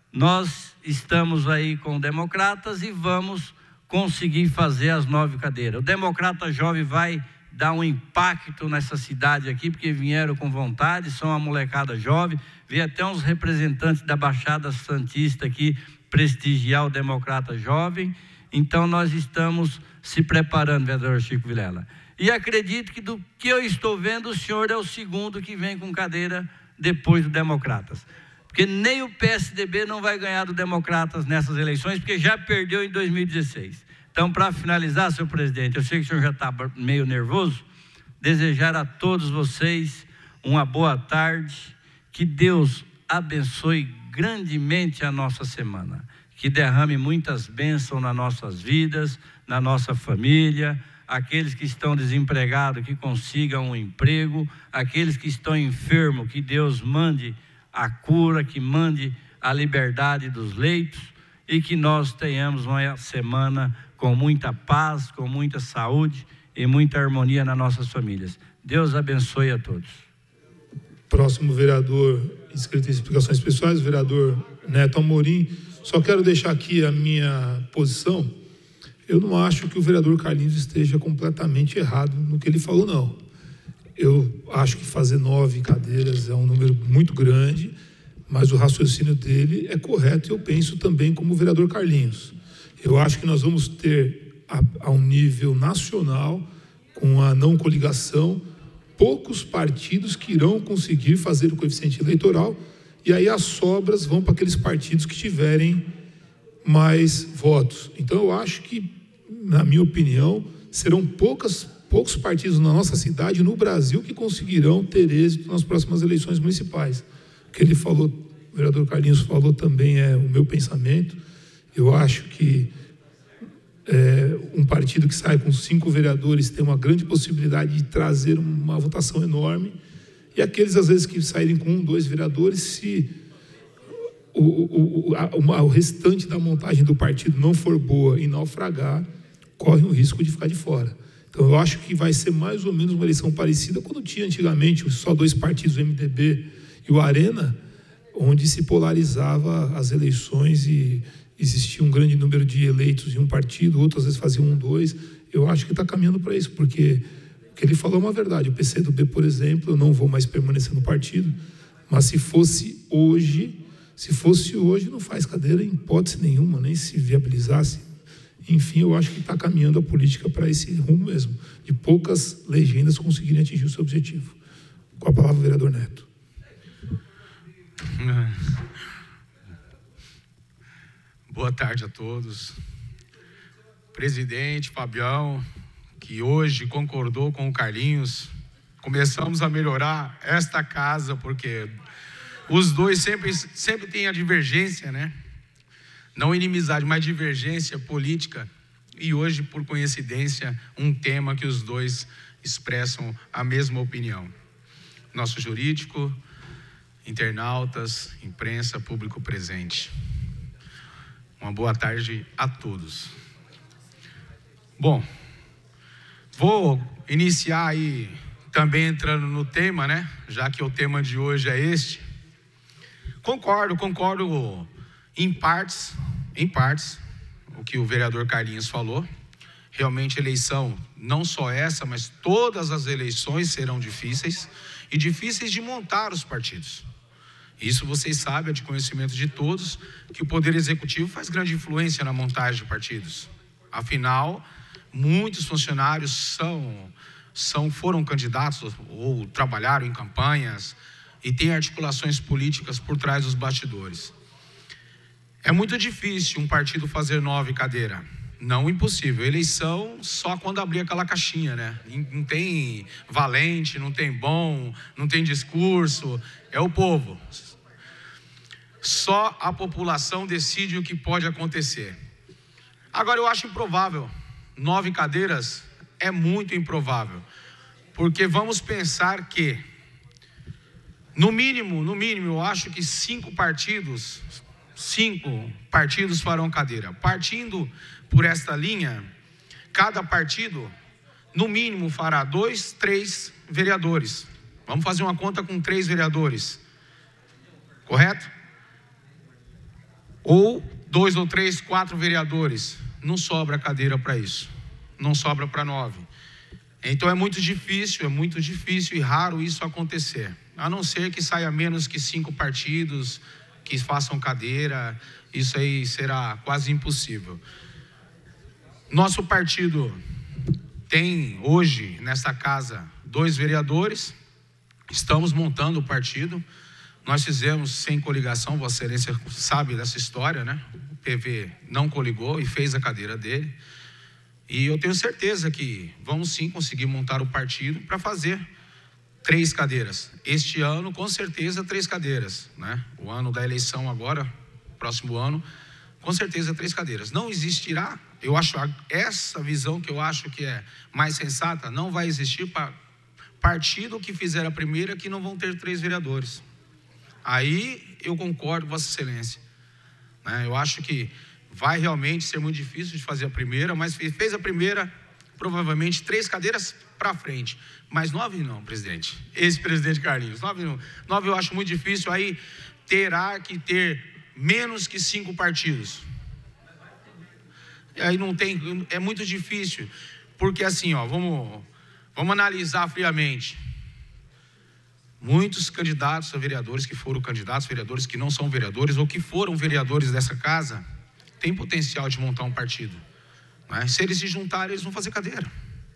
nós estamos aí com democratas e vamos conseguir fazer as 9 cadeiras. O Democrata Jovem vai dar um impacto nessa cidade aqui, porque vieram com vontade, são uma molecada jovem, veio até uns representantes da Baixada Santista aqui prestigiar o Democrata Jovem. Então nós estamos se preparando, vereador Chico Vilela. E acredito que do que eu estou vendo, o senhor é o segundo que vem com cadeira depois do Democratas. Porque nem o PSDB não vai ganhar do Democratas nessas eleições, porque já perdeu em 2016. Então, para finalizar, senhor presidente, eu sei que o senhor já está meio nervoso, desejar a todos vocês uma boa tarde, que Deus abençoe grandemente a nossa semana, que derrame muitas bênçãos nas nossas vidas, na nossa família, aqueles que estão desempregados, que consigam um emprego, aqueles que estão enfermos, que Deus mande a cura, que mande a liberdade dos leitos e que nós tenhamos uma semana com muita paz, com muita saúde e muita harmonia nas nossas famílias. Deus abençoe a todos. Próximo vereador inscrito em explicações pessoais, o vereador Neto Amorim. Só quero deixar aqui a minha posição. Eu não acho que o vereador Carlinhos esteja completamente errado no que ele falou, não. Eu acho que fazer 9 cadeiras é um número muito grande, mas o raciocínio dele é correto e eu penso também como o vereador Carlinhos. Eu acho que nós vamos ter, a um nível nacional, com a não coligação, poucos partidos que irão conseguir fazer o coeficiente eleitoral, e aí as sobras vão para aqueles partidos que tiverem mais votos. Então eu acho que, na minha opinião, serão poucos partidos na nossa cidade, no Brasil, que conseguirão ter êxito nas próximas eleições municipais. O que ele falou, o vereador Carlinhos falou também é o meu pensamento. Eu acho que um partido que sai com 5 vereadores tem uma grande possibilidade de trazer uma votação enorme, e aqueles, às vezes, que saírem com 1, 2 vereadores, se o restante da montagem do partido não for boa e naufragar, corre o risco de ficar de fora. Então, eu acho que vai ser mais ou menos uma eleição parecida quando tinha antigamente só 2 partidos, o MDB e o Arena, onde se polarizava as eleições e existia um grande número de eleitos em um partido, outros às vezes faziam 1, 2. Eu acho que está caminhando para isso, porque o que ele falou é uma verdade. O PCdoB, por exemplo, eu não vou mais permanecer no partido, mas se fosse hoje, não faz cadeira em hipótese nenhuma, nem se viabilizasse. Enfim, eu acho que está caminhando a política para esse rumo mesmo, de poucas legendas conseguirem atingir o seu objetivo. Com a palavra, o vereador Neto. Boa tarde a todos. Presidente Fabião, que hoje concordou com o Carlinhos, começamos a melhorar esta casa, porque os dois sempre têm a divergência, né? Não inimizade, mas divergência política. E hoje, por coincidência, um tema que os dois expressam a mesma opinião. Nosso jurídico, internautas, imprensa, público presente. Uma boa tarde a todos. Bom, vou iniciar aí também entrando no tema, né? Já que o tema de hoje é este. Concordo em partes, o que o vereador Carlinhos falou. Realmente eleição, não só essa, mas todas as eleições serão difíceis e difíceis de montar os partidos. Isso vocês sabem, é de conhecimento de todos, que o Poder Executivo faz grande influência na montagem de partidos. Afinal, muitos funcionários foram candidatos ou trabalharam em campanhas e têm articulações políticas por trás dos bastidores. É muito difícil um partido fazer 9 cadeiras. Não impossível. Eleição só quando abrir aquela caixinha, né? Não tem valente, não tem bom, não tem discurso. É o povo. Só a população decide o que pode acontecer. Agora, eu acho improvável. 9 cadeiras é muito improvável. Porque vamos pensar que, no mínimo, eu acho que 5 partidos farão cadeira. Partindo por esta linha, cada partido, no mínimo, fará 2, 3 vereadores. Vamos fazer uma conta com 3 vereadores. Correto? ou 2 ou 3, 4 vereadores. Não sobra cadeira para isso. Não sobra para 9. Então é muito difícil e raro isso acontecer. A não ser que saia menos que 5 partidos que façam cadeira, isso aí será quase impossível. Nosso partido tem hoje, nesta casa, 2 vereadores. Estamos montando o partido. Nós fizemos sem coligação, Vossa Excelência sabe dessa história, né? O PV não coligou e fez a cadeira dele. E eu tenho certeza que vamos sim conseguir montar o partido para fazer 3 cadeiras. Este ano, com certeza, 3 cadeiras, né? O ano da eleição agora, próximo ano, com certeza 3 cadeiras. Não existirá, eu acho, essa visão que eu acho que é mais sensata, não vai existir para partido que fizer a primeira que não vão ter 3 vereadores. Aí eu concordo, Vossa Excelência, né? Eu acho que vai realmente ser muito difícil de fazer a primeira, mas fez a primeira, provavelmente 3 cadeiras para frente. Mas 9 não, presidente. Ex-presidente Carlinhos. 9 não. 9 eu acho muito difícil, aí terá que ter menos que 5 partidos. Aí não tem, é muito difícil, porque assim, ó, vamos analisar friamente. Muitos candidatos a vereadores que foram candidatos, vereadores que não são vereadores ou que foram vereadores dessa casa, têm potencial de montar um partido, né? Se eles se juntarem, eles vão fazer cadeira.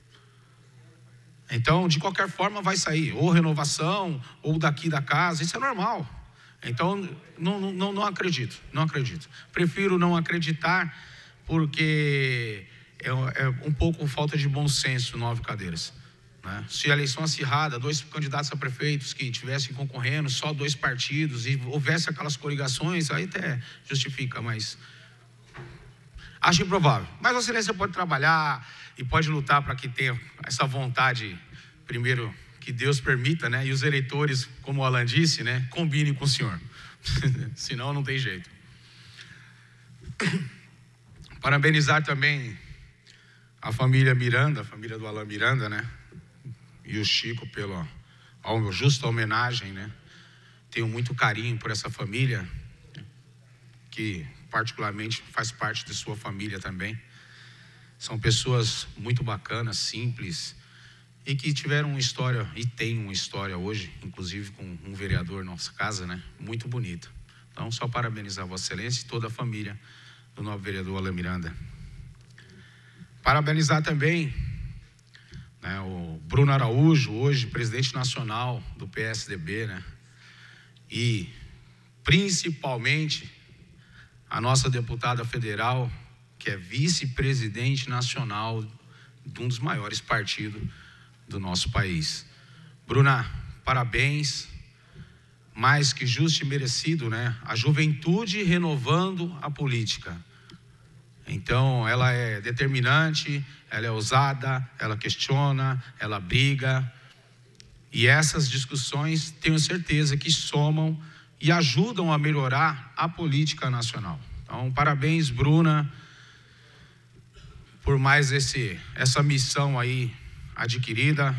Então, de qualquer forma, vai sair ou renovação ou daqui da casa, isso é normal. Então, não acredito. Prefiro não acreditar, porque é um pouco falta de bom senso 9 cadeiras, né? Se a eleição acirrada, 2 candidatos a prefeitos que estivessem concorrendo, só 2 partidos, e houvesse aquelas coligações, aí até justifica, mas acho improvável. Mas Vossa Excelência pode trabalhar e pode lutar para que tenha essa vontade, primeiro, que Deus permita, né? E os eleitores, como o Alan disse, né? Combinem com o senhor. Senão não tem jeito. Parabenizar também a família Miranda, a família do Alan Miranda, né? E o Chico pela justa homenagem, né? Tenho muito carinho por essa família, que particularmente faz parte de sua família também. São pessoas muito bacanas, simples, e que tiveram uma história, e tem uma história hoje, inclusive com um vereador na nossa casa, né? Muito bonita. Então, só parabenizar Vossa Excelência e toda a família do novo vereador Alan Miranda. Parabenizar também, né, o Bruno Araújo, hoje presidente nacional do PSDB, né? E principalmente a nossa deputada federal, que é vice-presidente nacional de um dos maiores partidos do nosso país. Bruna, parabéns, mais que justo e merecido, né? A juventude renovando a política. Então, ela é determinante, ela é ousada, ela questiona, ela briga. E essas discussões, tenho certeza que somam e ajudam a melhorar a política nacional. Então, parabéns, Bruna, por mais essa missão aí adquirida.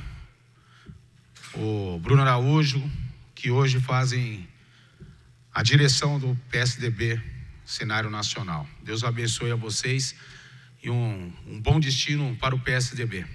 O Bruno Araújo, que hoje fazem a direção do PSDB, cenário nacional. Deus abençoe a vocês e um bom destino para o PSDB.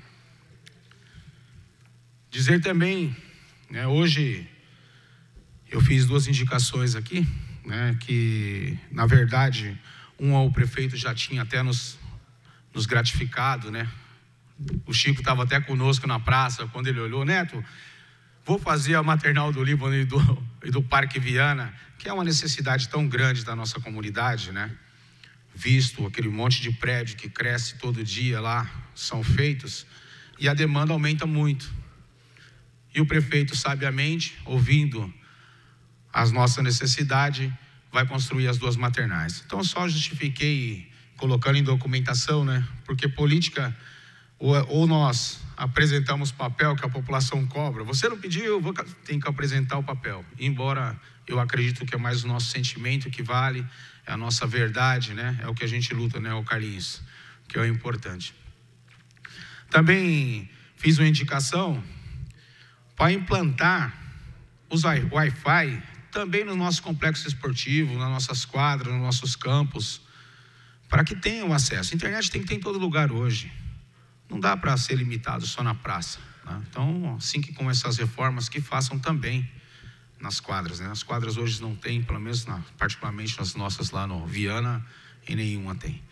Dizer também, né, hoje eu fiz 2 indicações aqui, né, que na verdade o prefeito já tinha até nos gratificado, né? O Chico estava até conosco na praça quando ele olhou, Neto, vou fazer a maternal do Líbano e do Parque Viana, que é uma necessidade tão grande da nossa comunidade, né? Visto aquele monte de prédio que cresce todo dia lá, são feitos, e a demanda aumenta muito. E o prefeito, sabiamente, ouvindo as nossas necessidades, vai construir as 2 maternais. Então, só justifiquei colocando em documentação, né? Porque política, ou nós apresentamos papel que a população cobra. Você não pediu, tem que apresentar o papel. Embora eu acredito que é mais o nosso sentimento que vale, é a nossa verdade, né? É o que a gente luta, né, o Carlinhos, que é o importante. Também fiz uma indicação para implantar os Wi-Fi também no nosso complexo esportivo, nas nossas quadras, nos nossos campos, para que tenham acesso. A internet tem que ter em todo lugar hoje. Não dá para ser limitado só na praça, né? Então, assim que começar as reformas, que façam também nas quadras, né? As quadras hoje não tem, pelo menos particularmente nas nossas lá no Viana, e nenhuma tem.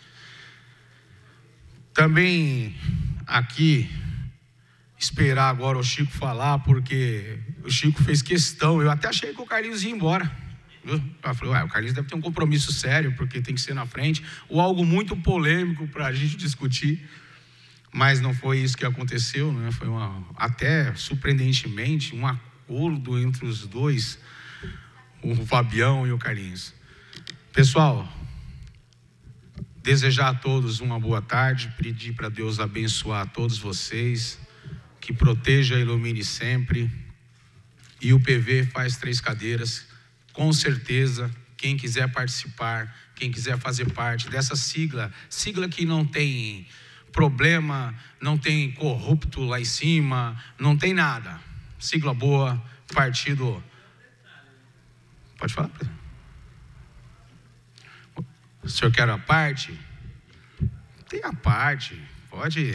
Também aqui, esperar agora o Chico falar, porque o Chico fez questão, eu até achei que o Carlinhos ia embora. Eu falei, o Carlinhos deve ter um compromisso sério, porque tem que ser na frente, ou algo muito polêmico para a gente discutir, mas não foi isso que aconteceu, né? Foi até surpreendentemente um acordo entre os dois, o Fabião e o Carlinhos. Pessoal, desejar a todos uma boa tarde, pedir para Deus abençoar a todos vocês, que proteja e ilumine sempre. E o PV faz 3 cadeiras, com certeza, quem quiser participar, quem quiser fazer parte dessa sigla que não tem problema, não tem corrupto lá em cima, não tem nada. Sigla boa, partido... Pode falar, presidente? O senhor quer a parte? Tem a parte, pode...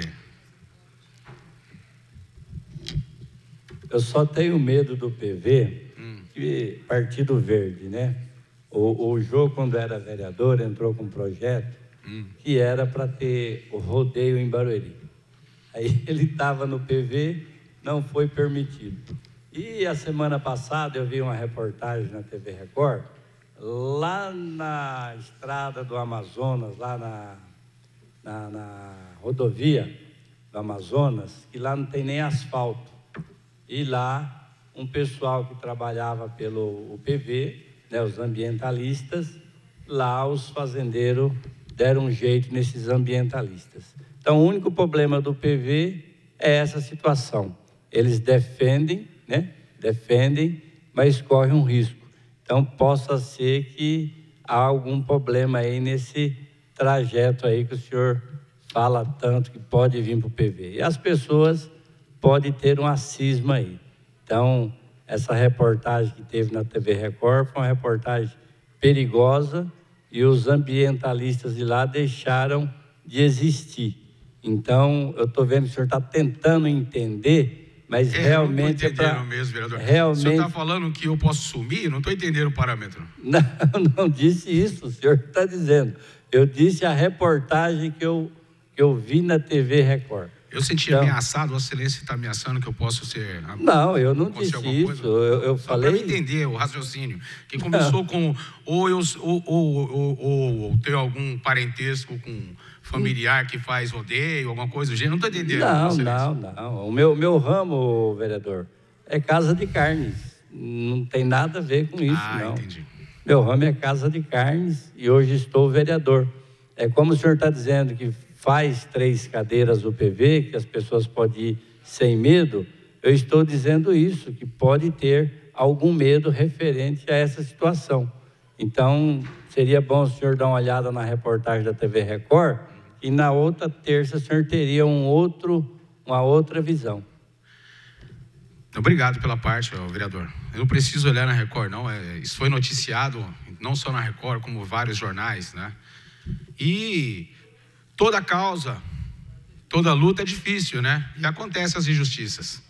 Eu só tenho medo do PV, que Partido Verde, né? O Jô, quando era vereador, entrou com um projeto que era para ter o rodeio em Barueri. Aí ele estava no PV, não foi permitido. E a semana passada eu vi uma reportagem na TV Record, lá na estrada do Amazonas, lá na rodovia do Amazonas, que lá não tem nem asfalto. E lá, um pessoal que trabalhava pelo UPV, né, os ambientalistas, lá os fazendeiros deram um jeito nesses ambientalistas. Então, o único problema do PV é essa situação. Eles defendem, né? Defendem, mas correm um risco. Então, possa ser que há algum problema aí nesse trajeto aí que o senhor fala tanto que pode vir para o PV. E as pessoas podem ter uma cisma aí. Então, essa reportagem que teve na TV Record foi uma reportagem perigosa e os ambientalistas de lá deixaram de existir. Então, eu estou vendo que o senhor está tentando entender, mas realmente... Eu não estou entendendo mesmo, vereador. Realmente... O senhor está falando que eu posso sumir? Eu não estou entendendo o parâmetro. Não disse isso, o senhor está dizendo. Eu disse a reportagem que eu vi na TV Record. Eu senti ameaçado, Vossa Excelência está ameaçando que eu posso ser... Não, eu não disse isso, eu falei... Para entender o raciocínio, que começou com ou ter algum parentesco com familiar que faz rodeio, alguma coisa do gênero, não estou entendendo. Não. O meu ramo, vereador, é casa de carnes, não tem nada a ver com isso, não. Entendi. Meu ramo é casa de carnes e hoje estou vereador. É como o senhor está dizendo que faz 3 cadeiras do PV, que as pessoas podem ir sem medo, eu estou dizendo isso, que pode ter algum medo referente a essa situação. Então, seria bom o senhor dar uma olhada na reportagem da TV Record, e na outra terça o senhor teria uma outra visão. Obrigado pela parte, vereador. Eu não preciso olhar na Record, não. Isso foi noticiado, não só na Record, como vários jornais, né? E... toda causa, toda luta é difícil, né? E acontecem as injustiças.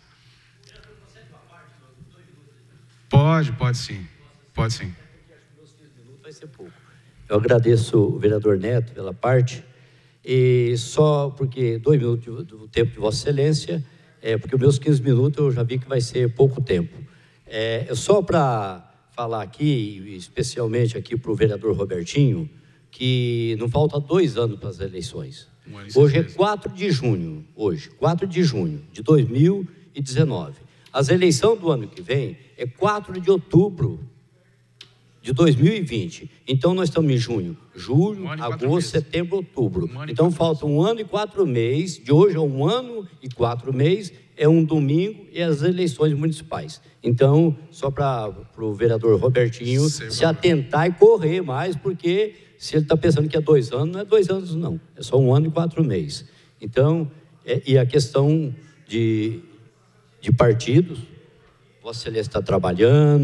Pode sim. Pode sim. Vai ser pouco. Eu agradeço o vereador Neto pela parte, e só porque 2 minutos do tempo de Vossa Excelência, porque os meus 15 minutos eu já vi que vai ser pouco tempo. Só para falar aqui, especialmente aqui para o vereador Robertinho, que não falta 2 anos para as eleições. Hoje é 4 de junho, 4 de junho de 2019. As eleições do ano que vem é 4 de outubro de 2020. Então, nós estamos em junho, julho, agosto, setembro, outubro. Então, falta 1 ano e 4 meses. De hoje a 1 ano e 4 meses, é um domingo e as eleições municipais. Então, só para o vereador Robertinho se atentar e correr mais, porque... se ele está pensando que é 2 anos, não é 2 anos, não. É só 1 ano e 4 meses. Então, e a questão de partidos, Vossa Excelência está trabalhando,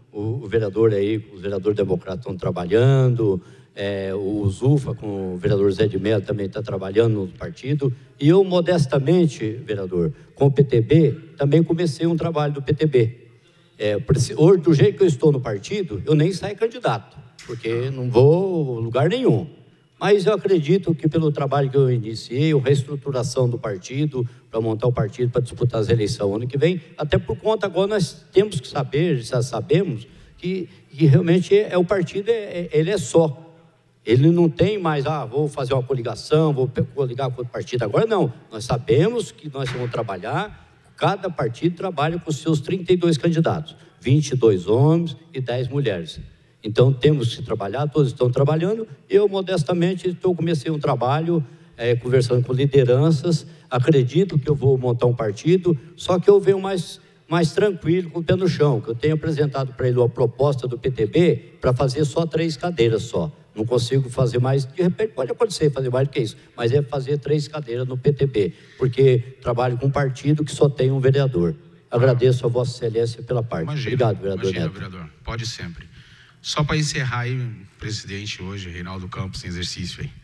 o vereador aí, os vereadores democratas estão trabalhando, o Zufa com o vereador Zé de Mello também está trabalhando no partido, e eu modestamente, vereador, com o PTB, também comecei um trabalho do PTB. Hoje, do jeito que eu estou no partido, eu nem saio candidato, porque não vou a lugar nenhum. Mas eu acredito que pelo trabalho que eu iniciei, a reestruturação do partido, para montar o partido para disputar as eleições ano que vem, até por conta agora nós temos que saber, já sabemos, que realmente o partido, ele é só. Ele não tem mais, vou fazer uma coligação, vou coligar com outro partido. Agora não, nós sabemos que nós vamos trabalhar, cada partido trabalha com os seus 32 candidatos, 22 homens e 10 mulheres. Então temos que trabalhar, todos estão trabalhando. Eu modestamente comecei um trabalho, conversando com lideranças, acredito que eu vou montar um partido, só que eu venho mais tranquilo, com o pé no chão, que eu tenho apresentado para ele uma proposta do PTB para fazer só 3 cadeiras só. Não consigo fazer mais, de repente pode acontecer fazer mais do que isso, mas é fazer 3 cadeiras no PTB, porque trabalho com um partido que só tem um vereador. Agradeço a Vossa Excelência pela parte. Obrigado, vereador Neto. Vereador, pode sempre. Só para encerrar aí, presidente hoje, Reinaldo Campos, em exercício aí.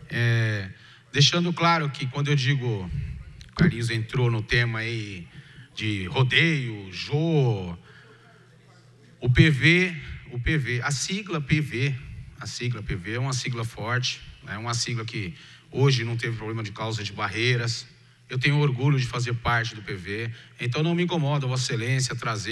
Deixando claro que quando eu digo, o Carlinhos entrou no tema aí de rodeio, Jô, o PV, a sigla PV é uma sigla forte, é uma sigla que hoje não teve problema de causa de barreiras. Eu tenho orgulho de fazer parte do PV, então não me incomoda, Vossa Excelência,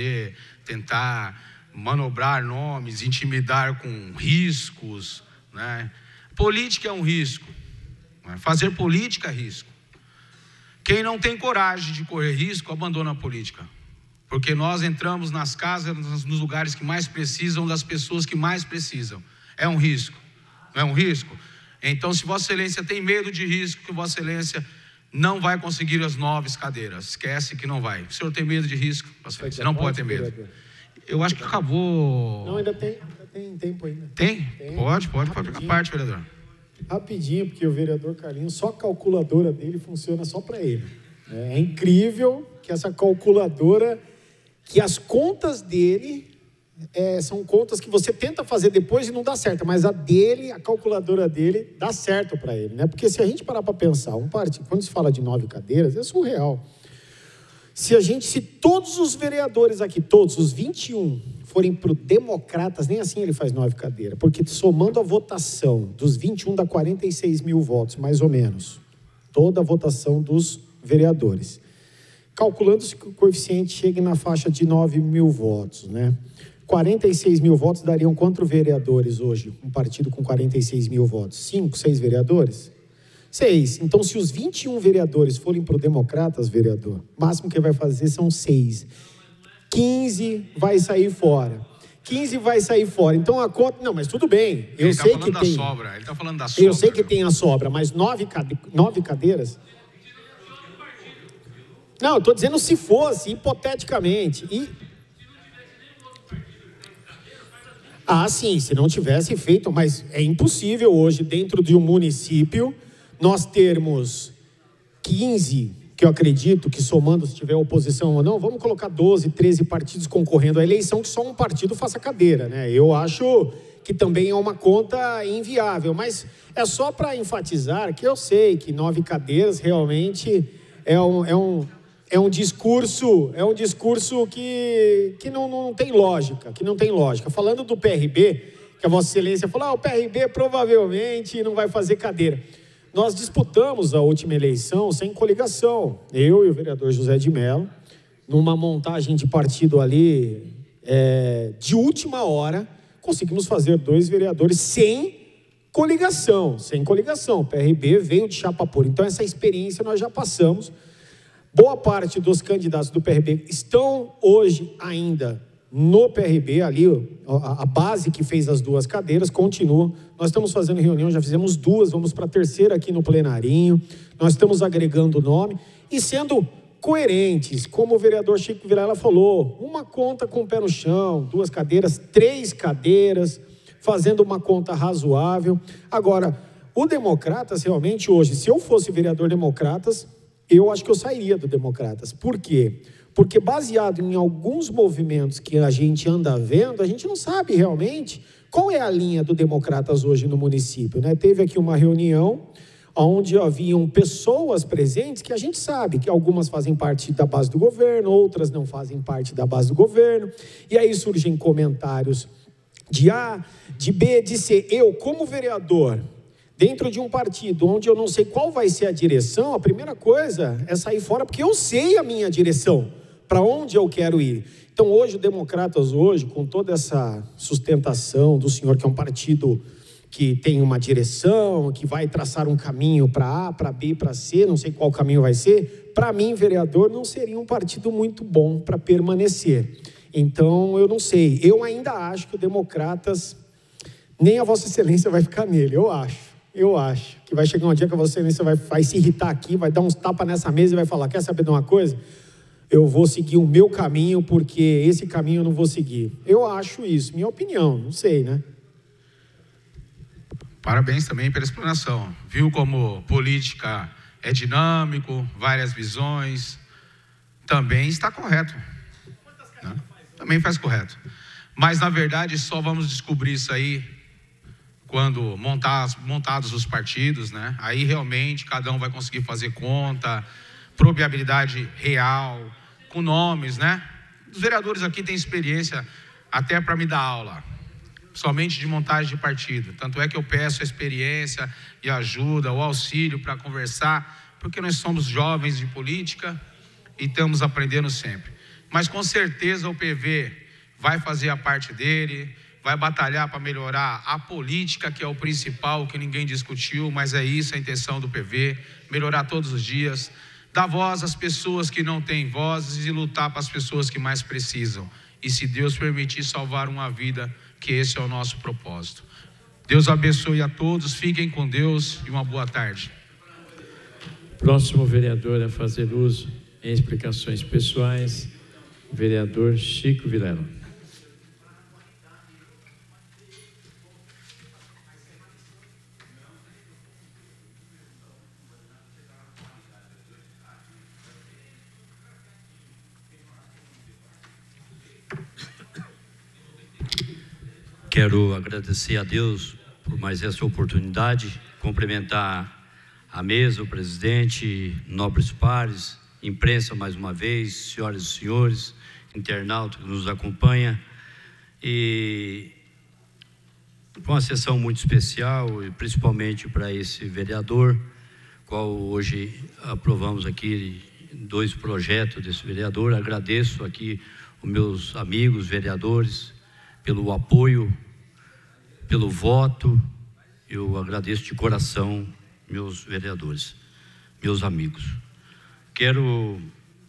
tentar manobrar nomes, intimidar com riscos, né? Política é um risco, né? Fazer política é risco. Quem não tem coragem de correr risco, abandona a política. Porque nós entramos nas casas, nos lugares que mais precisam, das pessoas que mais precisam. É um risco, não é um risco? Então, se Vossa Excelência tem medo de risco, que Vossa Excelência não vai conseguir as 9 cadeiras. Esquece que não vai. O senhor tem medo de risco, Vossa Excelência? Não pode ter medo. Eu acho que acabou. Não, ainda tem tempo ainda. Tem? Pode pegar parte, vereador. Rapidinho, porque o vereador Carlinhos, só a calculadora dele funciona só para ele. É incrível que essa calculadora, que as contas dele são contas que você tenta fazer depois e não dá certo, mas a calculadora dele dá certo para ele, né? Porque se a gente parar para pensar, quando se fala de 9 cadeiras, é surreal. Se todos os vereadores aqui, todos os 21, forem para o Democratas, nem assim ele faz 9 cadeiras, porque somando a votação dos 21 dá 46 mil votos, mais ou menos. Toda a votação dos vereadores. Calculando-se que o coeficiente chegue na faixa de 9 mil votos, né? 46 mil votos dariam quantos vereadores hoje? Um partido com 46 mil votos? 5, 6 vereadores? 6. Então, se os 21 vereadores forem para o Democratas, vereador, o máximo que vai fazer são 6. 15 vai sair fora. 15 vai sair fora. Então, a conta... Não, mas tudo bem. Eu sei que tem... Ele está falando da sobra. Eu sei que tem a sobra, mas 9 cadeiras... Não, eu estou dizendo se fosse, hipoteticamente. Sim, se não tivesse feito, mas é impossível hoje, dentro de um município, nós termos 15, que eu acredito que somando, se tiver oposição ou não, vamos colocar 12, 13 partidos concorrendo à eleição, que só um partido faça cadeira, né? Eu acho que também é uma conta inviável, mas é só para enfatizar que eu sei que 9 cadeiras realmente é um discurso que não tem lógica, Falando do PRB, que a Vossa Excelência falou, o PRB provavelmente não vai fazer cadeira. Nós disputamos a última eleição sem coligação, eu e o vereador José de Mello, numa montagem de partido ali, de última hora, conseguimos fazer 2 vereadores sem coligação. O PRB veio de chapa pura. Então, essa experiência nós já passamos. Boa parte dos candidatos do PRB estão hoje ainda no PRB, ali a base que fez as 2 cadeiras continua. Nós estamos fazendo reunião, já fizemos 2, vamos para a 3ª aqui no plenarinho. Nós estamos agregando o nome e sendo coerentes, como o vereador Chico Vilela falou, uma conta com o pé no chão, 2 cadeiras, 3 cadeiras, fazendo uma conta razoável. Agora, o Democratas realmente hoje, se eu fosse vereador Democratas, eu acho que eu sairia do Democratas. Por quê? Porque baseado em alguns movimentos que a gente anda vendo, a gente não sabe realmente qual é a linha do Democratas hoje no município, né? Teve aqui uma reunião onde haviam pessoas presentes que a gente sabe que algumas fazem parte da base do governo, outras não fazem parte da base do governo, e aí surgem comentários de A, de B, de C. Eu, como vereador, dentro de um partido onde eu não sei qual vai ser a direção, a primeira coisa é sair fora, porque eu sei a minha direção, para onde eu quero ir. Então, hoje, o Democratas, hoje, com toda essa sustentação do senhor, que é um partido que tem uma direção, que vai traçar um caminho para A, para B, para C, não sei qual caminho vai ser, para mim, vereador, não seria um partido muito bom para permanecer. Então, eu não sei. Eu ainda acho que o Democratas, nem a Vossa Excelência vai ficar nele, eu acho que vai chegar um dia que a Vossa Excelência vai se irritar aqui, vai dar uns tapas nessa mesa e vai falar, quer saber de uma coisa? Eu vou seguir o meu caminho, porque esse caminho eu não vou seguir. Eu acho isso, minha opinião, não sei, né? Parabéns também pela explanação. Viu como política é dinâmico, várias visões. Também está correto. Né? Também faz correto. Mas, na verdade, só vamos descobrir isso aí quando montados os partidos, né? Aí, realmente, cada um vai conseguir fazer conta, probabilidade real, com nomes, né? Os vereadores aqui têm experiência até para me dar aula, somente de montagem de partido. Tanto é que eu peço a experiência e ajuda, o auxílio para conversar, porque nós somos jovens de política e estamos aprendendo sempre. Mas com certeza o PV vai fazer a parte dele, vai batalhar para melhorar a política, que é o principal, que ninguém discutiu, mas é isso a intenção do PV, melhorar todos os dias, dar voz às pessoas que não têm vozes e lutar para as pessoas que mais precisam. E se Deus permitir salvar uma vida, que esse é o nosso propósito. Deus abençoe a todos, fiquem com Deus e uma boa tarde. Próximo vereador a fazer uso em explicações pessoais, vereador Chico Vilela. Quero agradecer a Deus por mais essa oportunidade, cumprimentar a mesa, o presidente, nobres pares, imprensa mais uma vez, senhoras e senhores, internauta que nos acompanha, e foi uma sessão muito especial, e principalmente para esse vereador, qual hoje aprovamos aqui 2 projetos desse vereador. Agradeço aqui os meus amigos vereadores pelo apoio, pelo voto. Eu agradeço de coração meus vereadores, meus amigos. Quero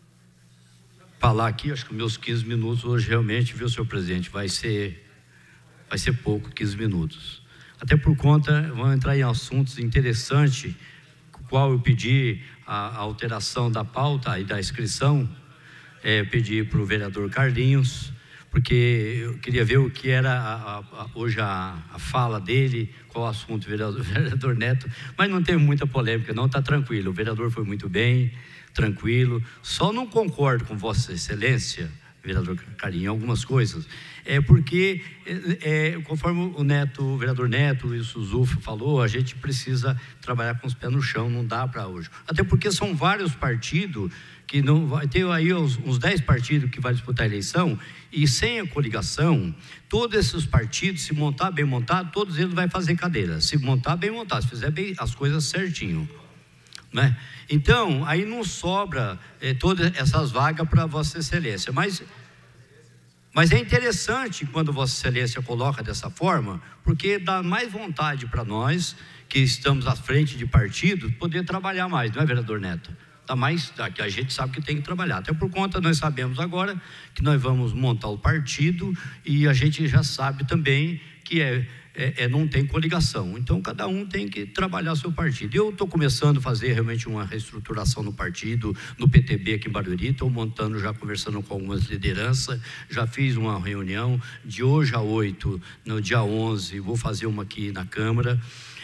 falar aqui, acho que meus 15 minutos hoje realmente, viu, senhor presidente, vai ser pouco, 15 minutos. Até por conta, vamos entrar em assuntos interessantes, qual eu pedi a alteração da pauta e da inscrição, pedi para o vereador Carlinhos, porque eu queria ver o que era hoje a fala dele, qual o assunto, vereador Neto, mas não teve muita polêmica não, está tranquilo, o vereador foi muito bem, tranquilo. Só não concordo com Vossa Excelência, vereador Carinho, em algumas coisas, porque, conforme o vereador Neto e o Zufa falou, a gente precisa trabalhar com os pés no chão, não dá para hoje. Até porque são vários partidos, que não vai ter aí uns 10 partidos que vai disputar a eleição, e sem a coligação, todos esses partidos, se montar bem montado, todos eles vão fazer cadeira. Se montar bem montado, se fizer bem as coisas certinho, né? Então, aí não sobra todas essas vagas para Vossa Excelência, mas é interessante quando Vossa Excelência coloca dessa forma, porque dá mais vontade para nós, que estamos à frente de partido, poder trabalhar mais, não é, vereador Neto? Dá mais, que a gente sabe que tem que trabalhar, até por conta, nós sabemos agora que nós vamos montar o partido, e a gente já sabe também que não tem coligação, então cada um tem que trabalhar seu partido. Eu estou começando a fazer realmente uma reestruturação no partido, no PTB aqui em Barueri, estou montando, já conversando com algumas lideranças, já fiz uma reunião de hoje a 8, no dia 11, vou fazer uma aqui na Câmara.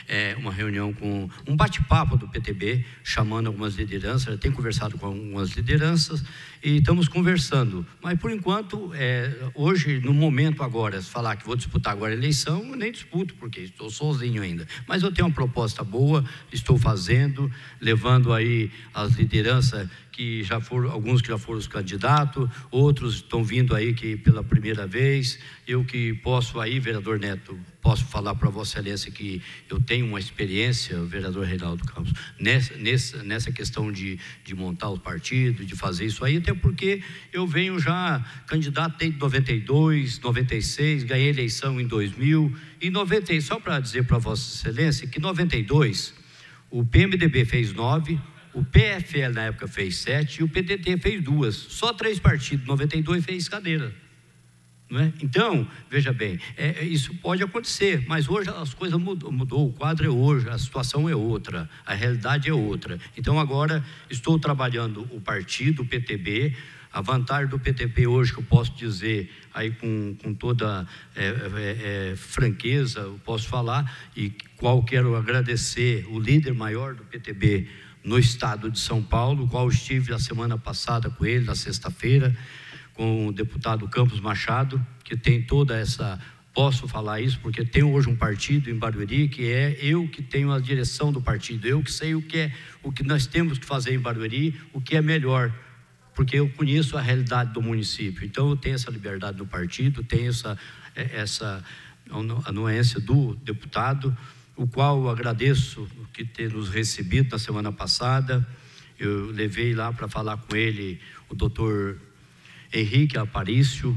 uma reunião com um bate-papo do PTB, chamando algumas lideranças. Eu tenho conversado com algumas lideranças e estamos conversando. Mas, por enquanto, hoje, no momento agora, se falar que vou disputar agora a eleição, eu nem disputo, porque estou sozinho ainda. Mas eu tenho uma proposta boa, estou fazendo, levando aí as lideranças que já foram, alguns que já foram os candidatos, outros estão vindo aí que pela primeira vez. Eu que posso aí, vereador Neto, posso falar para Vossa Excelência que eu tenho uma experiência, o vereador Reinaldo Campos, nessa questão de montar o partido, de fazer isso aí, até porque eu venho já candidato desde 92, 96, ganhei eleição em 2000, e 90, só para dizer para Vossa Excelência que em 92, o PMDB fez 9, o PFL na época fez 7 e o PDT fez 2. Só 3 partidos, 92 fez cadeira. Não é? Então, veja bem, isso pode acontecer, mas hoje as coisas mudou, o quadro é hoje, a situação é outra, a realidade é outra. Então agora estou trabalhando o partido, o PTB. A vantagem do PTB hoje, que eu posso dizer aí com toda franqueza, eu posso falar, e qual quero agradecer o líder maior do PTB no estado de São Paulo, o qual estive na semana passada com ele, na sexta-feira, com o deputado Campos Machado, que tem toda essa... Posso falar isso porque tenho hoje um partido em Barueri, que é eu que tenho a direção do partido, eu que sei o que nós temos que fazer em Barueri, o que é melhor, porque eu conheço a realidade do município. Então eu tenho essa liberdade do partido, tenho essa anuência do deputado, o qual eu agradeço que ter nos recebido na semana passada. Eu levei lá para falar com ele o doutor Henrique Aparício,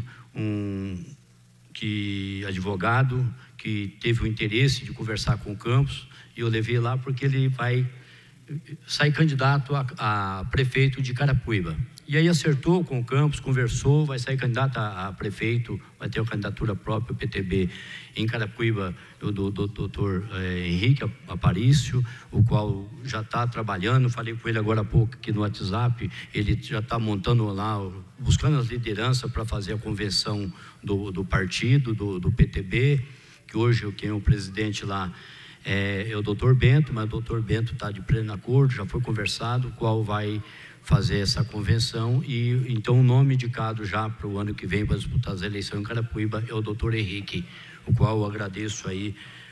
advogado, que teve o interesse de conversar com o Campos, e eu levei lá porque ele vai sair candidato a prefeito de Carapicuíba. E aí acertou com o Campos, conversou, vai sair candidato a prefeito, vai ter uma candidatura própria, o PTB, em Carapicuíba, do doutor Henrique Aparício, o qual já está trabalhando. Falei com ele agora há pouco aqui no WhatsApp, ele já está montando lá, buscando as lideranças para fazer a convenção do partido, do PTB, que hoje quem é o presidente lá é o doutor Bento, mas o doutor Bento está de pleno acordo, já foi conversado, o qual vai fazer essa convenção, e então o nome indicado já para o ano que vem para disputar as eleições em Carapicuíba é o doutor Henrique, o qual eu agradeço aí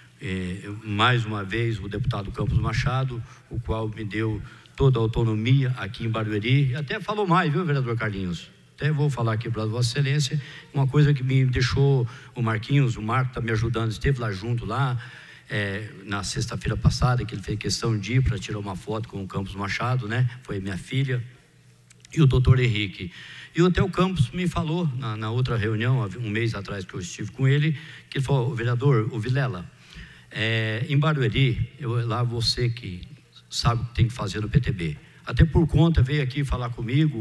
mais uma vez o deputado Campos Machado, o qual me deu toda a autonomia aqui em Barueri, até falou mais, viu, vereador Carlinhos? Até vou falar aqui para Vossa Excelência, uma coisa que me deixou, o Marco está me ajudando, esteve lá junto lá, na sexta-feira passada, que ele fez questão de ir para tirar uma foto com o Campos Machado, né? Foi minha filha, e o doutor Henrique. E até o Campos me falou, na outra reunião, um mês atrás que eu estive com ele, que ele falou: vereador, o Vilela, em Barueri, lá você que sabe o que tem que fazer no PTB. Até por conta, veio aqui falar comigo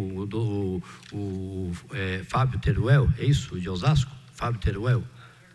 o Fábio Teruel, é isso, de Osasco? Fábio Teruel?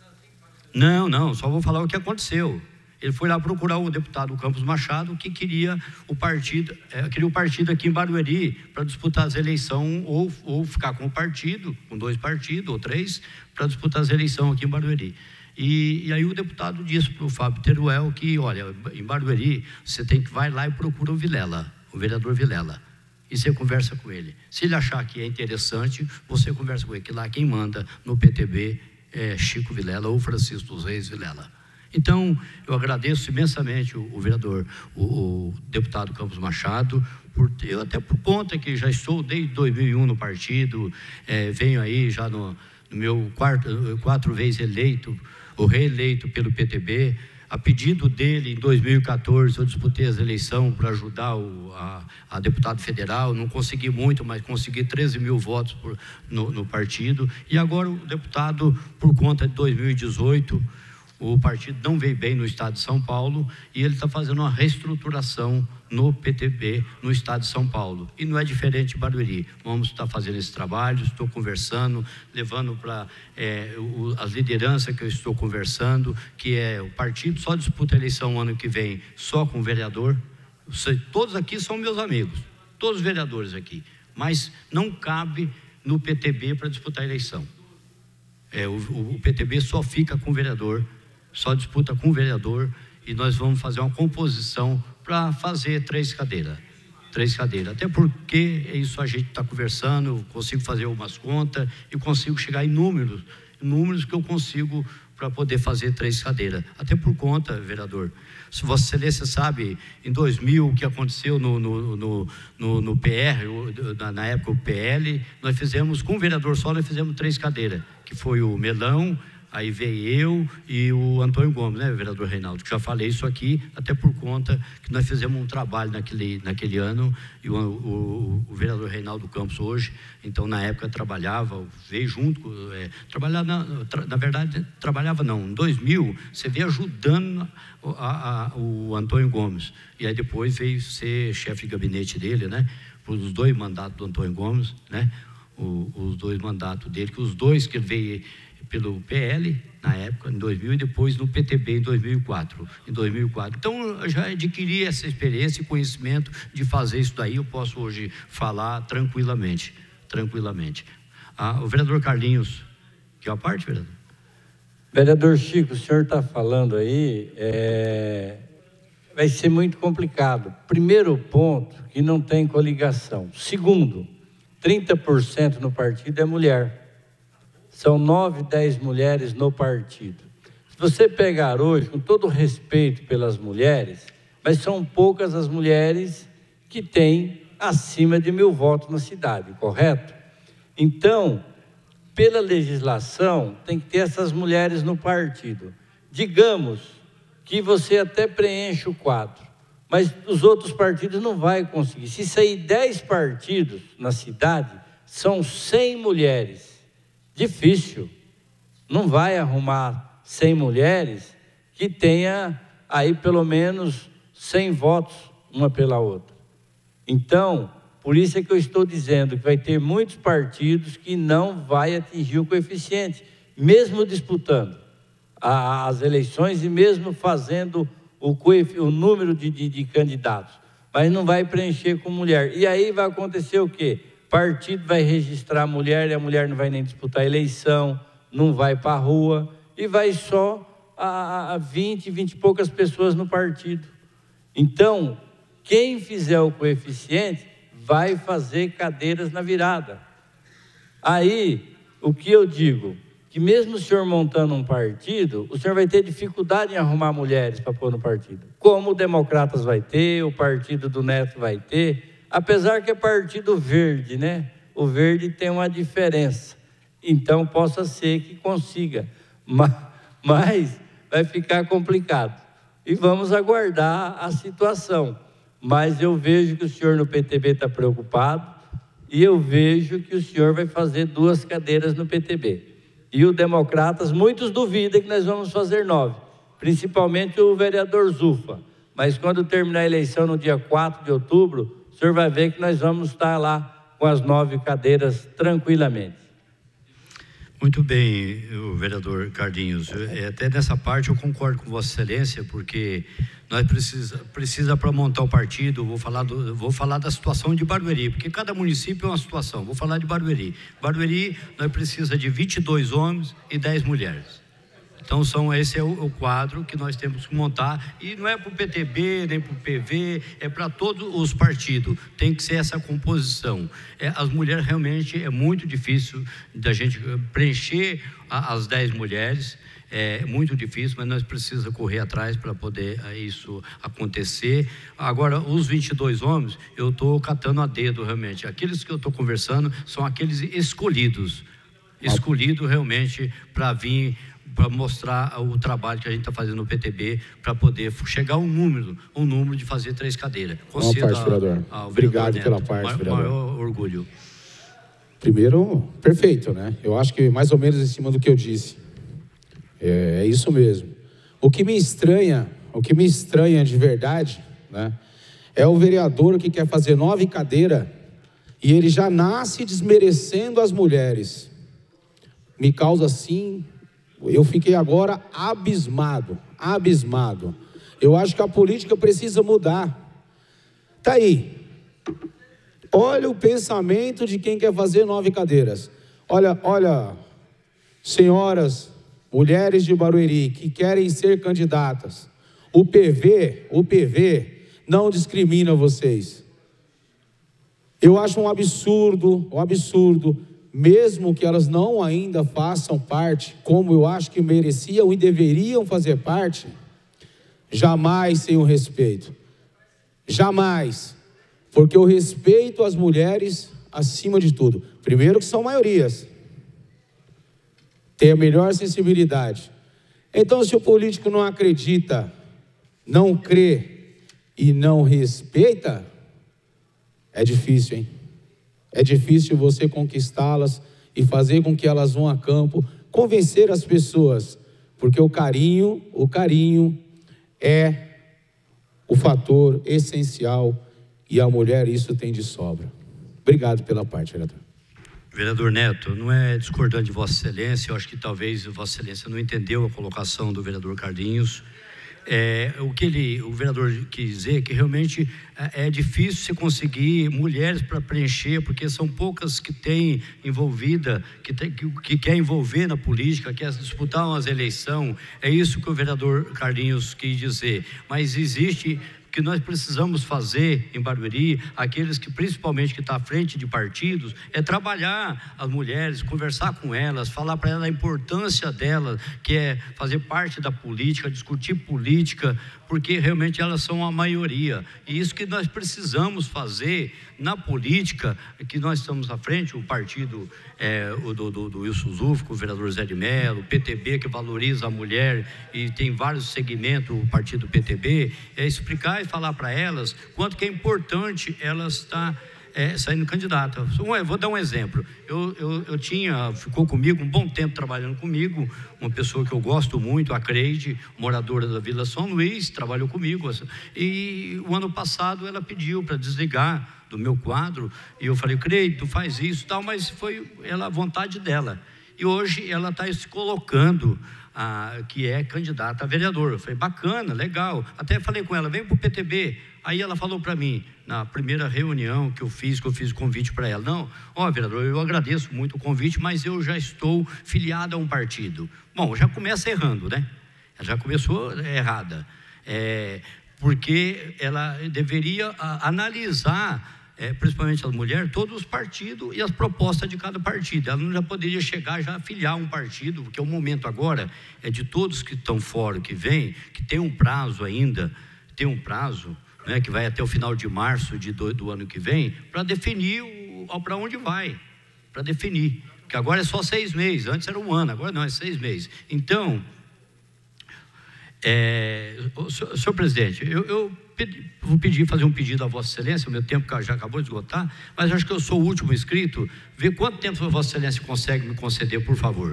Não, só vou falar o que aconteceu. Ele foi lá procurar o deputado Campos Machado, que queria o partido aqui em Barueri para disputar as eleições, ou ficar com o partido, com 2 partidos ou 3, para disputar as eleições aqui em Barueri. E aí o deputado disse para o Fábio Teruel que, olha, em Barueri você vai lá e procura o Vilela, o vereador Vilela, e você conversa com ele. Se ele achar que é interessante, você conversa com ele, que lá quem manda no PTB é Chico Vilela ou Francisco dos Reis Vilela. Então, eu agradeço imensamente o vereador, o deputado Campos Machado, até por conta que já estou desde 2001 no partido, venho aí já no meu 4 vezes eleito, ou reeleito pelo PTB. A pedido dele, em 2014, eu disputei as eleições para ajudar a deputado federal. Não consegui muito, mas consegui 13 mil votos no partido. E agora o deputado, por conta de 2018, o partido não veio bem no estado de São Paulo, e ele está fazendo uma reestruturação no PTB, no estado de São Paulo. E não é diferente de Barueri. Vamos estar fazendo esse trabalho, estou conversando, levando para as lideranças que eu estou conversando, que o partido só disputa a eleição ano que vem só com o vereador. Todos aqui são meus amigos, todos os vereadores aqui, mas não cabe no PTB para disputar a eleição. O PTB só fica com o vereador, só disputa com o vereador, e nós vamos fazer uma composição para fazer 3 cadeiras. 3 cadeiras, até porque isso a gente está conversando, eu consigo fazer umas contas e consigo chegar em números que eu consigo para poder fazer 3 cadeiras. Até por conta, vereador, se Vossa Excelência sabe, em 2000 o que aconteceu no PR, na época o PL, nós fizemos, com o vereador só, nós fizemos 3 cadeiras, que foi o Melão, aí veio eu e o Antônio Gomes, né, vereador Reinaldo, que já falei isso aqui, até por conta que nós fizemos um trabalho naquele ano, e o vereador Reinaldo Campos hoje, então na época trabalhava, veio junto, na verdade, trabalhava não, em 2000, você veio ajudando o Antônio Gomes, e aí depois veio ser chefe de gabinete dele, né, os 2 mandatos do Antônio Gomes, né, os 2 mandatos dele, que os 2 que ele veio pelo PL, na época, em 2000, e depois no PTB, em 2004. Então, eu já adquiri essa experiência e conhecimento de fazer isso daí, eu posso hoje falar tranquilamente. O vereador Carlinhos, que é a parte, vereador? Vereador Chico, o senhor está falando aí, vai ser muito complicado. Primeiro ponto, que não tem coligação. Segundo, 30% no partido é mulher. São 9, 10 mulheres no partido. Se você pegar hoje, com todo o respeito pelas mulheres, mas são poucas as mulheres que têm acima de 1000 votos na cidade, correto? Então, pela legislação, tem que ter essas mulheres no partido. Digamos que você até preenche o quadro, mas os outros partidos não vão conseguir. Se sair 10 partidos na cidade, são 100 mulheres. Difícil, não vai arrumar 100 mulheres que tenha aí pelo menos 100 votos uma pela outra. Então, por isso é que eu estou dizendo que vai ter muitos partidos que não vai atingir o coeficiente, mesmo disputando as eleições e mesmo fazendo o número de candidatos, mas não vai preencher com mulher. E aí vai acontecer o quê? Partido vai registrar a mulher e a mulher não vai nem disputar a eleição, não vai para a rua e vai só a 20 e poucas pessoas no partido. Então, quem fizer o coeficiente vai fazer cadeiras na virada. Aí, o que eu digo? Que mesmo o senhor montando um partido, o senhor vai ter dificuldade em arrumar mulheres para pôr no partido. Como o Democratas vai ter, o partido do Neto vai ter, apesar que é partido verde, né? O verde tem uma diferença. Então, possa ser que consiga. Mas vai ficar complicado. E vamos aguardar a situação. Mas eu vejo que o senhor no PTB está preocupado e eu vejo que o senhor vai fazer 2 cadeiras no PTB. E o Democratas, muitos duvidam que nós vamos fazer 9, principalmente o vereador Zufa. Mas quando terminar a eleição no dia 4 de outubro, o senhor vai ver que nós vamos estar lá com as 9 cadeiras tranquilamente. Muito bem, o vereador Carlinhos. Até nessa parte eu concordo com Vossa Excelência, porque nós precisa para montar o partido. Vou falar da situação de Barueri, porque cada município é uma situação. Vou falar de Barueri. Barueri, nós precisamos de 22 homens e 10 mulheres. Então, esse é o quadro que nós temos que montar, e não é para o PTB, nem para o PV, é para todos os partidos, tem que ser essa composição. As mulheres realmente é muito difícil da gente preencher as 10 mulheres, é muito difícil, mas nós precisamos correr atrás para poder isso acontecer. Agora, os 22 homens, eu estou catando a dedo realmente, aqueles que eu estou conversando são aqueles escolhidos realmente para vir, para mostrar o trabalho que a gente está fazendo no PTB, para poder chegar a um número de fazer 3 cadeiras. Obrigado pela parte, vereador. Maior orgulho. Primeiro, perfeito, né? Eu acho que mais ou menos em cima do que eu disse. É isso mesmo. O que me estranha de verdade, né? É o vereador que quer fazer 9 cadeiras e ele já nasce desmerecendo as mulheres. Me causa assim... Eu fiquei agora abismado. Eu acho que a política precisa mudar. Tá aí. Olha o pensamento de quem quer fazer 9 cadeiras. Olha, senhoras, mulheres de Barueri que querem ser candidatas. O PV não discrimina vocês. Eu acho um absurdo, mesmo que elas não ainda façam parte, como eu acho que mereciam e deveriam fazer parte, jamais sem o respeito. Jamais. Porque eu respeito as mulheres acima de tudo. Primeiro que são maiorias. Tem a melhor sensibilidade. Então, se o político não acredita, não crê e não respeita, é difícil, hein? É difícil você conquistá-las e fazer com que elas vão a campo, convencer as pessoas, porque o carinho é o fator essencial e a mulher isso tem de sobra. Obrigado pela parte, vereador. Vereador Neto, não é discordante de Vossa Excelência, eu acho que talvez Vossa Excelência não entendeu a colocação do vereador Carlinhos. O vereador quis dizer que realmente é difícil você conseguir mulheres para preencher, porque são poucas que têm envolvida, que quer envolver na política, quer disputar umas eleições. É isso que o vereador Carlinhos quis dizer. Mas existe que nós precisamos fazer em Barueri, aqueles que principalmente que estão à frente de partidos, é trabalhar as mulheres, conversar com elas, falar para elas a importância delas, que é fazer parte da política, discutir política, porque realmente elas são a maioria. E isso que nós precisamos fazer na política, que nós estamos à frente, o partido do Wilson Zuf, com o vereador Zé de Mello, o PTB, que valoriza a mulher e tem vários segmentos, o partido PTB, é explicar e falar para elas quanto que é importante elas estar saindo candidata. Vou dar um exemplo. Ficou comigo um bom tempo trabalhando comigo, uma pessoa que eu gosto muito, a Creide, moradora da Vila São Luís, trabalhou comigo. E o ano passado ela pediu para desligar do meu quadro, e eu falei, Creide, tu faz isso e tal, mas foi a vontade dela. E hoje ela está se colocando, que é candidata a vereador. Eu falei, bacana, legal. Até falei com ela, vem para o PTB. Aí ela falou para mim, na primeira reunião que eu fiz o convite para ela, não, vereador, eu agradeço muito o convite, mas eu já estou filiada a um partido. Bom, já começa errando, né? Ela já começou errada. Porque ela deveria analisar, principalmente as mulheres, todos os partidos e as propostas de cada partido. Ela não já poderia chegar já a filiar um partido, porque o momento agora é de todos que estão fora, que vem, que tem um prazo ainda, né, que vai até o final de março do ano que vem, para definir para onde vai, para definir, que agora é só 6 meses, antes era 1 ano, agora não, é 6 meses. Então, senhor presidente, eu vou fazer um pedido a Vossa Excelência, o meu tempo já acabou de esgotar, mas acho que eu sou o último inscrito, ver quanto tempo a Vossa Excelência consegue me conceder, por favor.